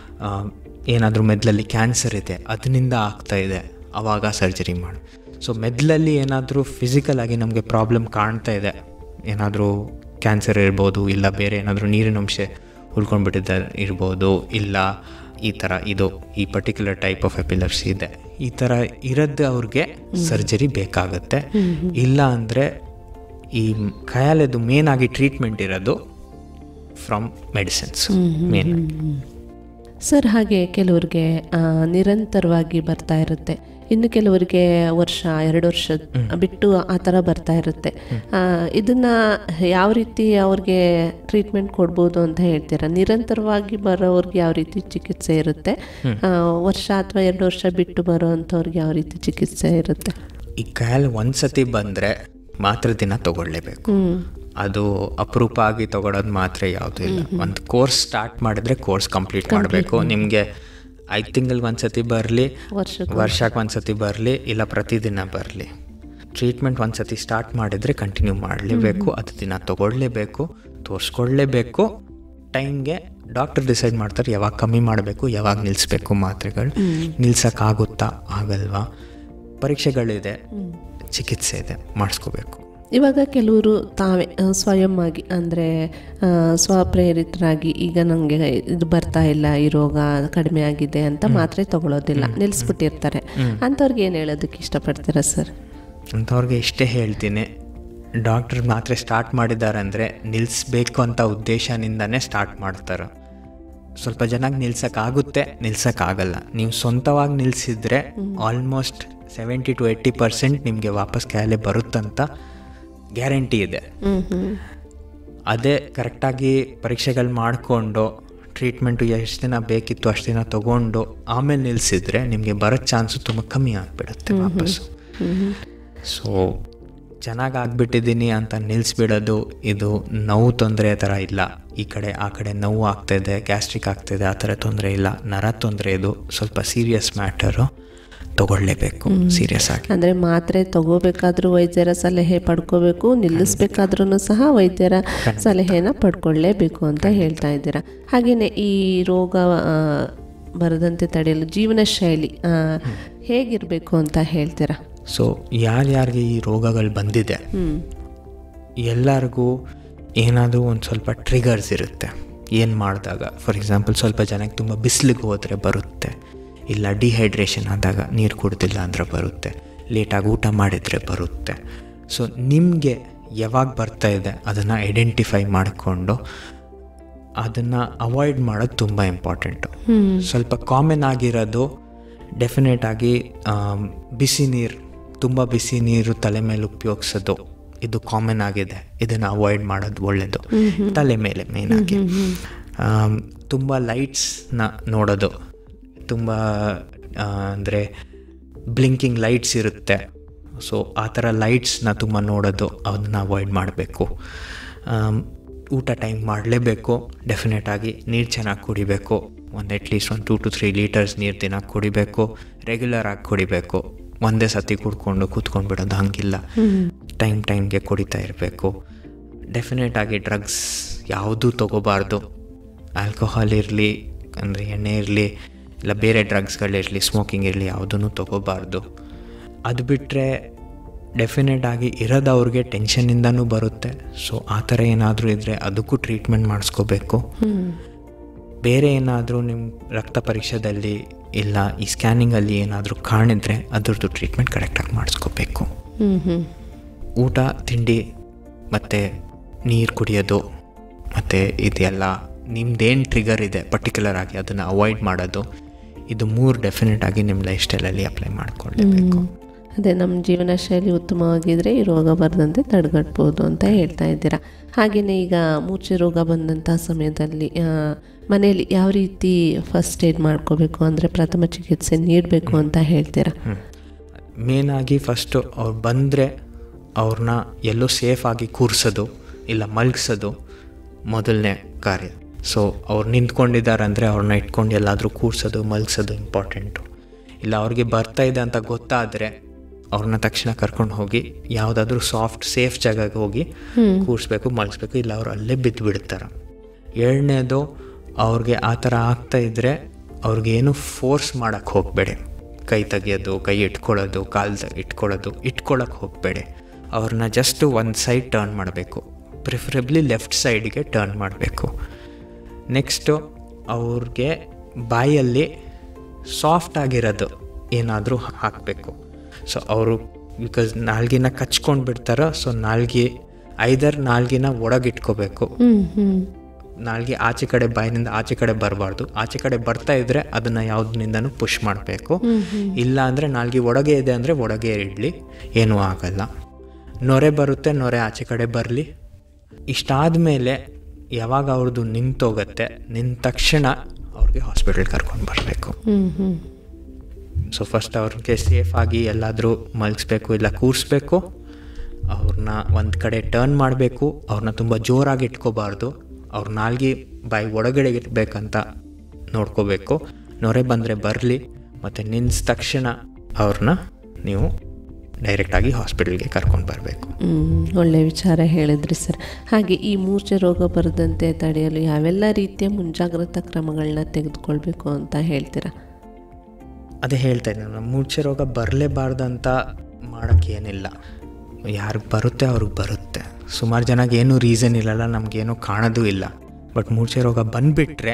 ಏನಾದರೂ ಮೆದುಳಲ್ಲಿ ಕ್ಯಾನ್ಸರ್ ಇದೆ, ಅದರಿಂದ ಆಗ್ತಾ ಇದೆ, ಆವಾಗ ಸರ್ಜರಿ ಮಾಡಿ. ಸೊ ಮೆದುಳಲ್ಲಿ ಏನಾದರೂ ಫಿಸಿಕಲ್ ಆಗಿ ನಮಗೆ ಪ್ರಾಬ್ಲಮ್ ಕಾಣ್ತಾ ಇದೆ, ಏನಾದರೂ ಕ್ಯಾನ್ಸರ್ ಇರ್ಬೋದು, ಇಲ್ಲ ಬೇರೆ ಏನಾದರೂ ನೀರಿನ ಅಂಶ ಉಳ್ಕೊಂಡ್ಬಿಟ್ಟಿದ್ದ ಇರ್ಬೋದು, ಇಲ್ಲ ಈ ಥರ ಇದು ಈ ಪರ್ಟಿಕ್ಯುಲರ್ ಟೈಪ್ ಆಫ್ ಎಪಿಲೆಪ್ಸಿ ಇದೆ, ಈ ಥರ ಇರೋದು ಅವ್ರಿಗೆ ಸರ್ಜರಿ ಬೇಕಾಗುತ್ತೆ. ಇಲ್ಲ ಅಂದರೆ ಈ ಖಯಾಲೆದು ಮೇನ್ ಆಗಿ ಟ್ರೀಟ್ಮೆಂಟ್ ಇರೋದು ಫ್ರಮ್ ಮೆಡಿಸಿನ್ಸ್ ಮೇನ್. ಸರ್, ಹಾಗೆ ಕೆಲವ್ರಿಗೆ ನಿರಂತರವಾಗಿ ಬರ್ತಾ ಇರುತ್ತೆ, ಇನ್ನು ಕೆಲವರಿಗೆ ವರ್ಷ ಎರಡು ವರ್ಷ ಬಿಟ್ಟು ಆ ಥರ ಬರ್ತಾ ಇರುತ್ತೆ. ಇದನ್ನು ಯಾವ ರೀತಿ ಅವ್ರಿಗೆ ಟ್ರೀಟ್ಮೆಂಟ್ ಕೊಡ್ಬೋದು ಅಂತ ಹೇಳ್ತೀರಾ? ನಿರಂತರವಾಗಿ ಬರೋವ್ರಿಗೆ ಯಾವ ರೀತಿ ಚಿಕಿತ್ಸೆ ಇರುತ್ತೆ? ವರ್ಷ ಅಥವಾ ಎರಡು ವರ್ಷ ಬಿಟ್ಟು ಬರೋ ಅಂಥವ್ರಿಗೆ ಯಾವ ರೀತಿ ಚಿಕಿತ್ಸೆ ಇರುತ್ತೆ? ಈ ಕಾಯಿಲೆ ಒಂದು ಸತಿ ಬಂದರೆ ಮಾತ್ರೆ ದಿನ ತಗೊಳ್ಳೇಬೇಕು. ಅದು ಅಪರೂಪ ಆಗಿ ತಗೊಳ್ಳೋದು ಮಾತ್ರ ಯಾವುದೂ ಇಲ್ಲ. ಒಂದು ಕೋರ್ಸ್ ಸ್ಟಾರ್ಟ್ ಮಾಡಿದ್ರೆ ಕೋರ್ಸ್ ಕಂಪ್ಲೀಟ್ ಮಾಡಬೇಕು. ನಿಮಗೆ ಐದು ತಿಂಗಳಿಗೆ ಒಂದು ಸತಿ ಬರಲಿ, ವರ್ಷಕ್ಕೆ ಒಂದು ಸತಿ ಬರಲಿ, ಇಲ್ಲ ಪ್ರತಿದಿನ ಬರಲಿ, ಟ್ರೀಟ್ಮೆಂಟ್ ಒಂದು ಸತಿ ಸ್ಟಾರ್ಟ್ ಮಾಡಿದರೆ ಕಂಟಿನ್ಯೂ ಮಾಡಲೇಬೇಕು. ಅದು ದಿನ ತಗೊಳ್ಳೇಬೇಕು, ತೋರಿಸ್ಕೊಳ್ಳೇಬೇಕು. ಟೈಮ್ಗೆ ಡಾಕ್ಟರ್ ಡಿಸೈಡ್ ಮಾಡ್ತಾರೆ ಯಾವಾಗ ಕಮ್ಮಿ ಮಾಡಬೇಕು, ಯಾವಾಗ ನಿಲ್ಲಿಸ್ಬೇಕು ಮಾತ್ರೆಗಳು. ನಿಲ್ಸೋಕ್ಕಾಗುತ್ತಾ ಆಗಲ್ವಾ, ಪರೀಕ್ಷೆಗಳಿದೆ, ಚಿಕಿತ್ಸೆ ಇದೆ, ಮಾಡಿಸ್ಕೋಬೇಕು. ಇವಾಗ ಕೆಲವರು ತಾವೇ ಸ್ವಯಂ ಆಗಿ ಅಂದರೆ ಸ್ವಪ್ರೇರಿತರಾಗಿ ಈಗ ನನಗೆ ಇದು ಬರ್ತಾ ಇಲ್ಲ, ಈ ರೋಗ ಕಡಿಮೆ ಆಗಿದೆ ಅಂತ ಮಾತ್ರೆ ತಗೊಳ್ಳೋದಿಲ್ಲ, ನಿಲ್ಲಿಸ್ಬಿಟ್ಟಿರ್ತಾರೆ. ಅಂಥವ್ರಿಗೆ ಏನು ಹೇಳೋದಕ್ಕೆ ಇಷ್ಟಪಡ್ತೀರಾ ಸರ್? ಅಂಥವ್ರಿಗೆ ಇಷ್ಟೇ ಹೇಳ್ತೀನಿ, ಡಾಕ್ಟ್ರ್ ಮಾತ್ರೆ ಸ್ಟಾರ್ಟ್ ಮಾಡಿದ್ದಾರೆ ಅಂದರೆ ನಿಲ್ಲಿಸ್ಬೇಕು ಅಂತ ಉದ್ದೇಶದಿಂದನೇ ಸ್ಟಾರ್ಟ್ ಮಾಡ್ತಾರೆ. ಸ್ವಲ್ಪ ಜನಕ್ಕೆ ನಿಲ್ಸೋಕ್ಕಾಗುತ್ತೆ, ನಿಲ್ಸೋಕ್ಕಾಗಲ್ಲ. ನೀವು ಸ್ವಂತವಾಗಿ ನಿಲ್ಲಿಸಿದ್ರೆ almost seventy to eighty percent ನಿಮಗೆ ವಾಪಸ್ ಕಾಯಿಲೆ ಬರುತ್ತಂತ ಗ್ಯಾರಂಟಿ ಇದೆ. ಅದೇ ಕರೆಕ್ಟಾಗಿ ಪರೀಕ್ಷೆಗಳು ಮಾಡಿಕೊಂಡು ಟ್ರೀಟ್ಮೆಂಟು ಎಷ್ಟು ದಿನ ಬೇಕಿತ್ತು ಅಷ್ಟು ದಿನ ತೊಗೊಂಡು ಆಮೇಲೆ ನಿಲ್ಲಿಸಿದ್ರೆ ನಿಮಗೆ ಬರೋ ಚಾನ್ಸು ತುಂಬ ಕಮ್ಮಿ ಆಗಿಬಿಡುತ್ತೆ ವಾಪಸ್ಸು. ಸೊ ಚೆನ್ನಾಗಿ ಆಗಿಬಿಟ್ಟಿದ್ದೀನಿ ಅಂತ ನಿಲ್ಲಿಸ್ಬಿಡೋದು ಇದು ನೋವು ತೊಂದರೆ ಥರ ಇಲ್ಲ. ಈ ಕಡೆ ಆ ಕಡೆ ನೋವು ಆಗ್ತಾಯಿದೆ, ಗ್ಯಾಸ್ಟ್ರಿಕ್ ಆಗ್ತಾಯಿದೆ, ಆ ಥರ ತೊಂದರೆ ಇಲ್ಲ. ನರ ತೊಂದರೆ ಇದು ಸ್ವಲ್ಪ ಸೀರಿಯಸ್ ಮ್ಯಾಟರು, ತಗೊಳ್ಳೇಬೇಕು ಸೀರಿಯಸ್ ಆಗಿ. ಅಂದರೆ ಮಾತ್ರೆ ತಗೋಬೇಕಾದ್ರೂ ವೈದ್ಯರ ಸಲಹೆ ಪಡ್ಕೋಬೇಕು, ನಿಲ್ಲಿಸ್ಬೇಕಾದ್ರೂ ಸಹ ವೈದ್ಯರ ಸಲಹೆನ ಪಡ್ಕೊಳ್ಳೇಬೇಕು ಅಂತ ಹೇಳ್ತಾ ಇದ್ದೀರಾ. ಹಾಗೆಯೇ ಈ ರೋಗ ಬರದಂತೆ ತಡೆಯಲು ಜೀವನ ಶೈಲಿ ಹೇಗಿರಬೇಕು ಅಂತ ಹೇಳ್ತೀರಾ? ಸೊ ಯಾರ್ಯಾರಿಗೆ ಈ ರೋಗಗಳು ಬಂದಿದೆ ಎಲ್ಲರಿಗೂ ಏನಾದರೂ ಒಂದು ಸ್ವಲ್ಪ ಟ್ರಿಗರ್ಸ್ ಇರುತ್ತೆ. ಏನು ಮಾಡಿದಾಗ, ಫಾರ್ ಎಕ್ಸಾಂಪಲ್ ಸ್ವಲ್ಪ ಜನಕ್ಕೆ ತುಂಬ ಬಿಸಿಲಿಗೆ ಹೋದರೆ ಬರುತ್ತೆ, ಇಲ್ಲ ಡಿಹೈಡ್ರೇಷನ್ ಆದಾಗ ನೀರು ಕುಡ್ದಿಲ್ಲ ಅಂದರೆ ಬರುತ್ತೆ, ಲೇಟಾಗಿ ಊಟ ಮಾಡಿದರೆ ಬರುತ್ತೆ. ಸೊ ನಿಮಗೆ ಯಾವಾಗ ಬರ್ತಾ ಇದೆ ಅದನ್ನು ಐಡೆಂಟಿಫೈ ಮಾಡಿಕೊಂಡು ಅದನ್ನು ಅವಾಯ್ಡ್ ಮಾಡೋದು ತುಂಬ ಇಂಪಾರ್ಟೆಂಟು. ಸ್ವಲ್ಪ ಕಾಮನ್ ಆಗಿರೋದು ಡೆಫಿನೆಟ್ ಆಗಿ ಬಿಸಿ ನೀರು, ತುಂಬ ಬಿಸಿ ನೀರು ತಲೆ ಮೇಲೆ ಉಪಯೋಗಿಸೋದು ಇದು ಕಾಮನ್ ಆಗಿದೆ, ಇದನ್ನು ಅವಾಯ್ಡ್ ಮಾಡೋದು ಒಳ್ಳೆಯದು. ತಲೆ ಮೇಲೆ ಮೇಯ್ನಾಗಿ ತುಂಬ ಲೈಟ್ಸ್ನ ನೋಡೋದು, ತುಂಬ ಅಂದರೆ ಬ್ಲಿಂಕಿಂಗ್ ಲೈಟ್ಸ್ ಇರುತ್ತೆ, ಸೊ ಆ ಥರ ಲೈಟ್ಸ್ನ ತುಂಬ ನೋಡೋದು, ಅದನ್ನು ಅವಾಯ್ಡ್ ಮಾಡಬೇಕು. ಊಟ ಟೈಮ್ ಮಾಡಲೇಬೇಕು, ಡೆಫಿನೆಟಾಗಿ ನೀರು ಚೆನ್ನಾಗಿ ಕುಡಿಬೇಕು, ಒಂದು ಅಟ್ಲೀಸ್ಟ್ ಒಂದು ಟೂ ಟು ತ್ರೀ ಲೀಟರ್ಸ್ ನೀರು ದಿನ ಕುಡಿಬೇಕು, ರೆಗ್ಯುಲರ್ ಆಗಿ ಕುಡಿಬೇಕು. ಒಂದೇ ಸತಿ ಕುಡ್ಕೊಂಡು ಕೂತ್ಕೊಂಡು ಬಿಡೋದು ಹಂಗಿಲ್ಲ, ಟೈಮ್ ಟೈಮ್ಗೆ ಕುಡಿತಾ ಇರಬೇಕು. ಡೆಫಿನೆಟಾಗಿ ಡ್ರಗ್ಸ್ ಯಾವುದೂ ತೊಗೋಬಾರ್ದು, ಆಲ್ಕೋಹಾಲ್ ಇರಲಿ ಅಂದರೆ ಎಣ್ಣೆ ಇರಲಿ ಇಲ್ಲ ಬೇರೆ ಡ್ರಗ್ಸ್ಗಳಿರಲಿ, ಸ್ಮೋಕಿಂಗ್ ಇರಲಿ, ಯಾವುದೂ ತೊಗೋಬಾರ್ದು. ಅದು ಬಿಟ್ಟರೆ ಡೆಫಿನೆಟಾಗಿ ಇರೋದು ಅವ್ರಿಗೆ ಟೆನ್ಷನಿಂದನೂ ಬರುತ್ತೆ, ಸೊ ಆ ಥರ ಏನಾದರೂ ಇದ್ದರೆ ಅದಕ್ಕೂ ಟ್ರೀಟ್ಮೆಂಟ್ ಮಾಡಿಸ್ಕೋಬೇಕು. ಬೇರೆ ಏನಾದರೂ ನಿಮ್ಮ ರಕ್ತ ಪರೀಕ್ಷೆದಲ್ಲಿ ಇಲ್ಲ ಈ ಸ್ಕ್ಯಾನಿಂಗಲ್ಲಿ ಏನಾದರೂ ಕಾಣಿದ್ರೆ ಅದ್ರದ್ದು ಟ್ರೀಟ್ಮೆಂಟ್ ಕರೆಕ್ಟಾಗಿ ಮಾಡಿಸ್ಕೋಬೇಕು. ಊಟ ತಿಂಡಿ ಮತ್ತು ನೀರು ಕುಡಿಯೋದು ಮತ್ತು ಇದೆಲ್ಲ ನಿಮ್ದೇನು ಟ್ರಿಗರ್ ಇದೆ ಪರ್ಟಿಕ್ಯುಲರ್ ಆಗಿ ಅದನ್ನು ಅವಾಯ್ಡ್ ಮಾಡೋದು, ಇದು ಮೂರು ಡೆಫಿನೆಟಾಗಿ ನಿಮ್ಮ ಲೈಫ್ ಸ್ಟೈಲಲ್ಲಿ ಅಪ್ಲೈ ಮಾಡಿಕೊಳ್ಳಬೇಕು. ಅದೇ ನಮ್ಮ ಜೀವನ ಶೈಲಿ ಉತ್ತಮವಾಗಿದ್ದರೆ ಈ ರೋಗ ಬರದಂತೆ ತಡೆಗಟ್ಬೋದು ಅಂತ ಹೇಳ್ತಾ ಇದ್ದೀರಾ. ಹಾಗೆಯೇ ಈಗ ಮೂರ್ಛೆ ರೋಗ ಬಂದಂಥ ಸಮಯದಲ್ಲಿ ಮನೆಯಲ್ಲಿ ಯಾವ ರೀತಿ ಫಸ್ಟ್ ಏಡ್ ಮಾಡ್ಕೋಬೇಕು, ಅಂದರೆ ಪ್ರಥಮ ಚಿಕಿತ್ಸೆ ನೀಡಬೇಕು ಅಂತ ಹೇಳ್ತೀರಾ? ಮೇನಾಗಿ ಫಸ್ಟು ಅವ್ರು ಬಂದರೆ ಅವ್ರನ್ನ ಎಲ್ಲೋ ಸೇಫಾಗಿ ಕೂರಿಸೋದು ಇಲ್ಲ ಮಲಗಿಸೋದು ಮೊದಲನೇ ಕಾರ್ಯ. ಸೊ ಅವ್ರು ನಿಂತ್ಕೊಂಡಿದ್ದಾರೆ ಅಂದರೆ ಅವ್ರನ್ನ ಇಟ್ಕೊಂಡು ಎಲ್ಲಾದರೂ ಕೂರಿಸೋದು ಮಲಗಿಸೋದು ಇಂಪಾರ್ಟೆಂಟು. ಇಲ್ಲ ಅವ್ರಿಗೆ ಬರ್ತಾಯಿದೆ ಅಂತ ಗೊತ್ತಾದರೆ ಅವ್ರನ್ನ ತಕ್ಷಣ ಕರ್ಕೊಂಡು ಹೋಗಿ ಯಾವುದಾದ್ರೂ ಸಾಫ್ಟ್ ಸೇಫ್ ಜಾಗಕ್ಕೆ ಹೋಗಿ ಕೂರಿಸ್ಬೇಕು, ಮಲಗಿಸ್ಬೇಕು, ಇಲ್ಲ ಅವ್ರು ಅಲ್ಲೇ ಬಿದ್ದು ಬಿಡ್ತಾರೆ. ಎರಡನೇದು, ಅವ್ರಿಗೆ ಆ ಥರ ಆಗ್ತಾಯಿದ್ರೆ ಅವ್ರಿಗೇನು ಫೋರ್ಸ್ ಮಾಡೋಕ್ಕೆ ಹೋಗಬೇಡಿ. ಕೈ ತೆಗಿಯೋದು, ಕೈ ಇಟ್ಕೊಳ್ಳೋದು, ಕಾಲು ಇಟ್ಕೊಳ್ಳೋದು ಇಟ್ಕೊಳ್ಳೋಕ್ಕೆ ಹೋಗಬೇಡಿ. ಅವ್ರನ್ನ ಜಸ್ಟ್ ಒಂದು ಸೈಡ್ ಟರ್ನ್ ಮಾಡಬೇಕು, ಪ್ರಿಫರೆಬ್ಲಿ ಲೆಫ್ಟ್ ಸೈಡ್ಗೆ ಟರ್ನ್ ಮಾಡಬೇಕು. ನೆಕ್ಸ್ಟು ಅವ್ರಿಗೆ ಬಾಯಲ್ಲಿ ಸಾಫ್ಟ್ ಆಗಿರೋದು ಏನಾದರೂ ಹಾಕಬೇಕು. ಸೊ ಅವರು ಬಿಕಾಸ್ ನಾಲ್ಗಿನ ಕಚ್ಕೊಂಡು ಬಿಡ್ತಾರೋ, ಸೊ ನಾಲ್ಗೆ ಐದರ್ ನಾಲ್ಗಿನ ಒಳಗಿಟ್ಕೋಬೇಕು. ನಾಲ್ಗೆ ಆಚೆ ಕಡೆ ಬಾಯಿನಿಂದ ಆಚೆ ಕಡೆ ಬರಬಾರ್ದು. ಆಚೆ ಕಡೆ ಬರ್ತಾ ಇದ್ದರೆ ಅದನ್ನು ಯಾವುದರಿಂದನೂ ಪುಷ್ ಮಾಡಬೇಕು. ಇಲ್ಲ ಅಂದರೆ ನಾಲ್ಗೆ ಒಳಗೆ ಇದೆ ಅಂದರೆ ಒಳಗೆ ಇಡಲಿ, ಏನೂ ಆಗಲ್ಲ. ನೊರೆ ಬರುತ್ತೆ, ನೊರೆ ಆಚೆ ಕಡೆ ಬರಲಿ. ಇಷ್ಟಾದ ಮೇಲೆ ಯಾವಾಗ ಅವ್ರದ್ದು ನಿಂತೋಗುತ್ತೆ, ನಿಂತ ತಕ್ಷಣ ಅವ್ರಿಗೆ ಹಾಸ್ಪಿಟಲ್ ಕರ್ಕೊಂಡು ಬರಬೇಕು. ಸೊ ಫಸ್ಟ್ ಅವ್ರಿಗೆ ಸೇಫಾಗಿ ಎಲ್ಲಾದರೂ ಮಲಗಿಸ್ಬೇಕು ಇಲ್ಲ ಕೂರಿಸ್ಬೇಕು. ಅವ್ರನ್ನ ಒಂದು ಕಡೆ ಟರ್ನ್ ಮಾಡಬೇಕು. ಅವ್ರನ್ನ ತುಂಬ ಜೋರಾಗಿ ಇಟ್ಕೋಬಾರ್ದು. ಅವ್ರ ನಾಲ್ಗೆ ಬಾಯಿ ಒಳಗಡೆ ಇರಬೇಕಂತ ನೋಡ್ಕೋಬೇಕು. ನೊರೆ ಬಂದರೆ ಬರಲಿ, ಮತ್ತು ನಿನ್ಸ್ ತಕ್ಷಣ ಅವ್ರನ್ನ ನೀವು ಡೈರೆಕ್ಟಾಗಿ ಹಾಸ್ಪಿಟಲ್ಗೆ ಕರ್ಕೊಂಡು ಬರಬೇಕು. ಒಳ್ಳೆಯ ವಿಚಾರ ಹೇಳಿದ್ರಿ ಸರ್. ಹಾಗೆ ಈ ಮೂರ್ಛೆ ರೋಗ ಬರದಂತೆ ತಡೆಯಲು ಯಾವೆಲ್ಲ ರೀತಿಯ ಮುಂಜಾಗ್ರತಾ ಕ್ರಮಗಳನ್ನ ತೆಗೆದುಕೊಳ್ಬೇಕು ಅಂತ ಹೇಳ್ತೀರಾ? ಅದೇ ಹೇಳ್ತಾ ಇದ್ದೀನಿ, ನಮ್ಮ ಮೂರ್ಛೆ ರೋಗ ಬರಲೇಬಾರ್ದಂತ ಮಾಡೋಕ್ಕೇನಿಲ್ಲ. ಯಾರಿಗೆ ಬರುತ್ತೆ ಅವ್ರಿಗೆ ಬರುತ್ತೆ. ಸುಮಾರು ಜನಕ್ಕೆ ಏನೂ ರೀಸನ್ ಇರಲ್ಲ, ನಮಗೇನೂ ಕಾಣೋದು ಇಲ್ಲ. ಬಟ್ ಮೂರ್ಛೆ ರೋಗ ಬಂದುಬಿಟ್ರೆ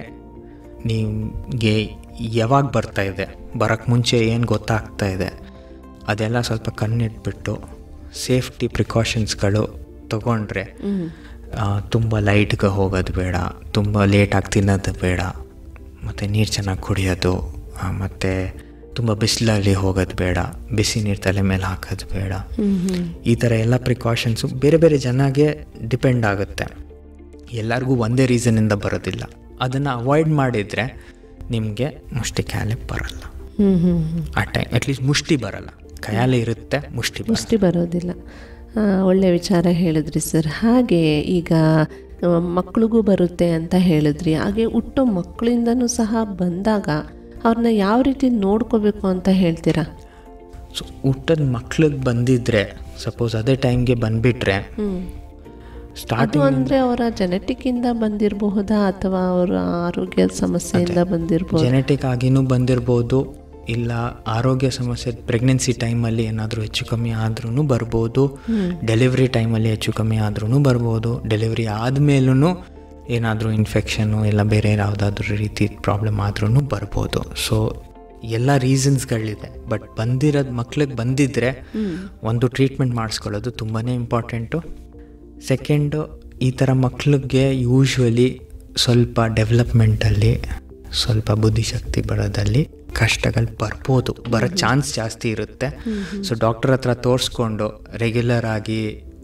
ನಿಮಗೆ ಯಾವಾಗ ಬರ್ತಾಯಿದೆ, ಬರೋಕ್ಕೆ ಮುಂಚೆ ಏನು ಗೊತ್ತಾಗ್ತಾ ಇದೆ, ಅದೆಲ್ಲ ಸ್ವಲ್ಪ ಕಣ್ಣಿಟ್ಬಿಟ್ಟು ಸೇಫ್ಟಿ ಪ್ರಿಕಾಷನ್ಸ್ಗಳು ತೊಗೊಂಡ್ರೆ ತುಂಬ ಲೈಟ್ಗೆ ಹೋಗೋದು ಬೇಡ, ತುಂಬ ಲೇಟಾಗಿ ತಿನ್ನೋದು ಬೇಡ, ಮತ್ತು ನೀರು ಚೆನ್ನಾಗಿ ಕುಡಿಯೋದು, ಮತ್ತು ತುಂಬ ಬಿಸಿಲಲ್ಲಿ ಹೋಗೋದು ಬೇಡ, ಬಿಸಿ ನೀರು ತಲೆ ಮೇಲೆ ಹಾಕೋದು ಬೇಡ. ಈ ಥರ ಎಲ್ಲ ಪ್ರಿಕಾಷನ್ಸು ಬೇರೆ ಬೇರೆ ಜನಗೆ ಡಿಪೆಂಡ್ ಆಗುತ್ತೆ. ಎಲ್ಲರಿಗೂ ಒಂದೇ ರೀಸನಿಂದ ಬರೋದಿಲ್ಲ. ಅದನ್ನು ಅವಾಯ್ಡ್ ಮಾಡಿದರೆ ನಿಮಗೆ ಮುಷ್ಟಿ ಖಾಯಿಲೆ ಬರಲ್ಲ. ಆ ಟೈಮ್ ಅಟ್ಲೀಸ್ಟ್ ಮುಷ್ಟಿ ಬರಲ್ಲ. ಖಾಯಿಲೆ ಇರುತ್ತೆ, ಮುಷ್ಟಿ ಮುಷ್ಟಿ ಬರೋದಿಲ್ಲ. ಒಳ್ಳೆಯ ವಿಚಾರ ಹೇಳಿದ್ರಿ ಸರ್. ಹಾಗೆ ಈಗ ಮಕ್ಕಳಿಗೂ ಬರುತ್ತೆ ಅಂತ ಹೇಳಿದ್ರಿ. ಹಾಗೆ ಹುಟ್ಟೋ ಮಕ್ಕಳಿಂದನೂ ಸಹ ಬಂದಾಗ ಅವ್ರನ್ನ ಯಾವ ರೀತಿ ನೋಡ್ಕೋಬೇಕು ಅಂತ ಹೇಳ್ತೀರಾ? ಸೊ ಹುಟ್ಟದ ಮಕ್ಳಿಗೆ ಬಂದಿದ್ರೆ ಸಪೋಸ್ ಅದೇ ಟೈಮ್ಗೆ ಬಂದುಬಿಟ್ರೆ ಸ್ಟಾರ್ಟಿಂಗ್ ಅಂದರೆ ಅವರ ಜೆನೆಟಿಕ್ಕಿಂದ ಬಂದಿರಬಹುದಾ ಅಥವಾ ಅವರ ಆರೋಗ್ಯದ ಸಮಸ್ಯೆಯಿಂದ ಬಂದಿರ್ಬೋದು? ಜೆನೆಟಿಕ್ ಆಗಿನೂ ಬಂದಿರ್ಬೋದು, ಇಲ್ಲ ಆರೋಗ್ಯ ಸಮಸ್ಯೆ ಪ್ರೆಗ್ನೆನ್ಸಿ ಟೈಮಲ್ಲಿ ಏನಾದರೂ ಹೆಚ್ಚು ಕಮ್ಮಿ ಆದ್ರೂ ಬರ್ಬೋದು, ಡೆಲಿವ್ರಿ ಟೈಮಲ್ಲಿ ಹೆಚ್ಚು ಕಮ್ಮಿ ಆದ್ರೂ ಬರ್ಬೋದು, ಡೆಲಿವ್ರಿ ಆದಮೇಲೂ ಏನಾದರೂ ಇನ್ಫೆಕ್ಷನ್ನು ಇಲ್ಲ ಬೇರೆ ಯಾವುದಾದ್ರೂ ರೀತಿ ಪ್ರಾಬ್ಲಮ್ ಆದ್ರೂ ಬರ್ಬೋದು. ಸೊ ಎಲ್ಲ ರೀಸನ್ಸ್ಗಳಿದೆ. ಬಟ್ ಬಂದಿರೋದು ಮಕ್ಳಿಗೆ ಬಂದಿದ್ದರೆ ಒಂದು ಟ್ರೀಟ್ಮೆಂಟ್ ಮಾಡಿಸ್ಕೊಳ್ಳೋದು ತುಂಬಾ ಇಂಪಾರ್ಟೆಂಟು. ಸೆಕೆಂಡು, ಈ ಥರ ಮಕ್ಳಿಗೆ ಯೂಶ್ವಲಿ ಸ್ವಲ್ಪ ಡೆವಲಪ್ಮೆಂಟಲ್ಲಿ ಸ್ವಲ್ಪ ಬುದ್ಧಿಶಕ್ತಿ ಬರೋದಲ್ಲಿ ಕಷ್ಟಗಳು ಬರ್ಬೋದು, ಬರೋ ಚಾನ್ಸ್ ಜಾಸ್ತಿ ಇರುತ್ತೆ. ಸೊ ಡಾಕ್ಟರ್ ಹತ್ರ ತೋರಿಸ್ಕೊಂಡು ರೆಗ್ಯುಲರ್ ಆಗಿ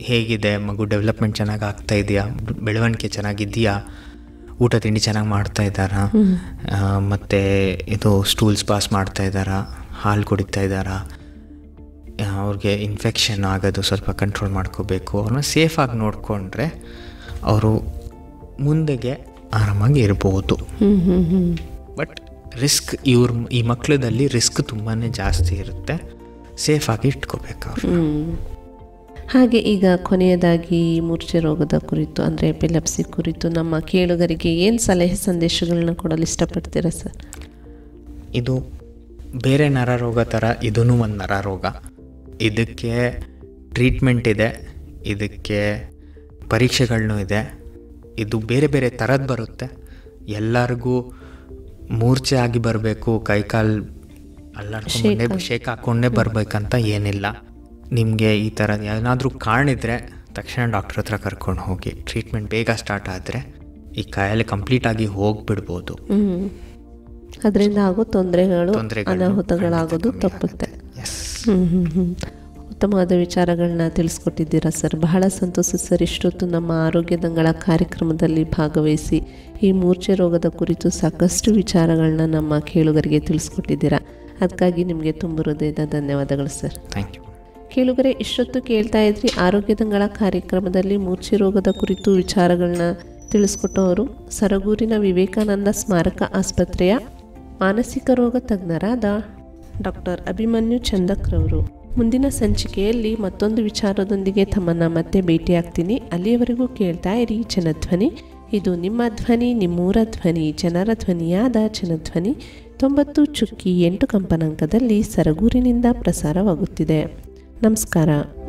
ಹೇಗಿದೆ, ಮಗು ಡೆವಲಪ್ಮೆಂಟ್ ಚೆನ್ನಾಗಿ ಆಗ್ತಾ ಇದೆಯಾ, ಬೆಳವಣಿಗೆ ಚೆನ್ನಾಗಿದೆಯಾ, ಊಟ ತಿಂಡಿ ಚೆನ್ನಾಗಿ ಮಾಡ್ತಾ ಇದ್ದಾರಾ, ಮತ್ತು ಇದು ಸ್ಟೂಲ್ಸ್ ಪಾಸ್ ಮಾಡ್ತಾ ಇದ್ದಾರಾ, ಹಾಲು ಕುಡಿತಾ ಇದ್ದಾರಾ, ಅವ್ರಿಗೆ ಇನ್ಫೆಕ್ಷನ್ ಆಗೋದು ಸ್ವಲ್ಪ ಕಂಟ್ರೋಲ್ ಮಾಡ್ಕೋಬೇಕು. ಅವ್ರನ್ನ ಸೇಫಾಗಿ ನೋಡಿಕೊಂಡ್ರೆ ಅವರು ಮುಂದೆಗೆ ಆರಾಮಾಗಿ ಇರ್ಬೋದು. ಬಟ್ ರಿಸ್ಕ್ ಇವ್ರ ಈ ಮಕ್ಕಳದಲ್ಲಿ ರಿಸ್ಕ್ ತುಂಬಾ ಜಾಸ್ತಿ ಇರುತ್ತೆ, ಸೇಫಾಗಿ ಇಟ್ಕೋಬೇಕು ಅವರು. ಹಾಗೆ ಈಗ ಕೊನೆಯದಾಗಿ ಮೂರ್ಛೆ ರೋಗದ ಕುರಿತು ಅಂದರೆ ಎಪಿಲೆಪ್ಸಿ ಕುರಿತು ನಮ್ಮ ಕೇಳುಗರಿಗೆ ಏನು ಸಲಹೆ ಸಂದೇಶಗಳನ್ನ ಕೊಡಲು ಇಷ್ಟಪಡ್ತೀರಾ ಸರ್? ಇದು ಬೇರೆ ನರರೋಗ ಥರ ಇದೂ ಒಂದು ನರರೋಗ. ಇದಕ್ಕೆ ಟ್ರೀಟ್ಮೆಂಟ್ ಇದೆ, ಇದಕ್ಕೆ ಪರೀಕ್ಷೆಗಳನ್ನೂ ಇದೆ. ಇದು ಬೇರೆ ಬೇರೆ ಥರದ್ದು ಬರುತ್ತೆ. ಎಲ್ಲರಿಗೂ ಮೂರ್ಛೆ ಆಗಿ ಬರಬೇಕು, ಕೈಕಾಲು ಅಲ್ಲಾಡ್ಕೊಂಡೇ ಶೇಕ್ ಹಾಕ್ಕೊಂಡೇ ಬರಬೇಕಂತ ಏನಿಲ್ಲ. ನಿಮಗೆ ಈ ಥರ ಏನಾದರೂ ಕಾಣಿದ್ರೆ ತಕ್ಷಣ ಡಾಕ್ಟ್ರ್ ಹತ್ರ ಕರ್ಕೊಂಡು ಹೋಗಿ ಟ್ರೀಟ್ಮೆಂಟ್ ಬೇಗ ಸ್ಟಾರ್ಟ್ ಆದರೆ ಈ ಕಾಯಿಲೆ ಕಂಪ್ಲೀಟಾಗಿ ಹೋಗಿಬಿಡ್ಬೋದು. ಅದರಿಂದ ಆಗೋ ತೊಂದರೆಗಳು ಅನಾಹುತಗಳಾಗೋದು ತಪ್ಪುತ್ತೆ. ಹ್ಞೂ ಹ್ಞೂ ಹ್ಞೂ ಉತ್ತಮವಾದ ವಿಚಾರಗಳನ್ನ ತಿಳಿಸ್ಕೊಟ್ಟಿದ್ದೀರಾ ಸರ್. ಬಹಳ ಸಂತೋಷ ಸರ್. ಇಷ್ಟೊತ್ತು ನಮ್ಮ ಆರೋಗ್ಯದಂಗಳ ಕಾರ್ಯಕ್ರಮದಲ್ಲಿ ಭಾಗವಹಿಸಿ ಈ ಮೂರ್ಛೆ ರೋಗದ ಕುರಿತು ಸಾಕಷ್ಟು ವಿಚಾರಗಳನ್ನ ನಮ್ಮ ಕೇಳುಗರಿಗೆ ತಿಳಿಸ್ಕೊಟ್ಟಿದ್ದೀರಾ. ಅದಕ್ಕಾಗಿ ನಿಮಗೆ ತುಂಬ ಹೃದಯದ ಧನ್ಯವಾದಗಳು ಸರ್. Thank you. ಕೇಳುಗರೆ, ಇಷ್ಟೊತ್ತು ಕೇಳ್ತಾ ಇದ್ರಿ ಆರೋಗ್ಯದಂಗಳ ಕಾರ್ಯಕ್ರಮದಲ್ಲಿ ಮೂರ್ಛೆ ರೋಗದ ಕುರಿತು ವಿಚಾರಗಳನ್ನ ತಿಳಿಸ್ಕೊಟ್ಟವರು ಸರಗೂರಿನ ವಿವೇಕಾನಂದ ಸ್ಮಾರಕ ಆಸ್ಪತ್ರೆಯ ಮಾನಸಿಕ ರೋಗ ತಜ್ಞರಾದ ಡಾಕ್ಟರ್ ಅಭಿಮನ್ಯು ಚಂದಕ್ರವರು. ಮುಂದಿನ ಸಂಚಿಕೆಯಲ್ಲಿ ಮತ್ತೊಂದು ವಿಚಾರದೊಂದಿಗೆ ತಮ್ಮನ್ನು ಮತ್ತೆ ಭೇಟಿಯಾಗ್ತೀನಿ. ಅಲ್ಲಿಯವರೆಗೂ ಕೇಳ್ತಾ ಇರಿ ಜನಧ್ವನಿ. ಇದು ನಿಮ್ಮ ಧ್ವನಿ, ನಿಮ್ಮೂರ ಧ್ವನಿ, ಜನರ ಧ್ವನಿಯಾದ ಜನಧ್ವನಿ ತೊಂಬತ್ತು ಚುಕ್ಕಿ ಎಂಟು ಕಂಪನಾಂಕದಲ್ಲಿ ಸರಗೂರಿನಿಂದ ಪ್ರಸಾರವಾಗುತ್ತಿದೆ. ನಮಸ್ಕಾರ.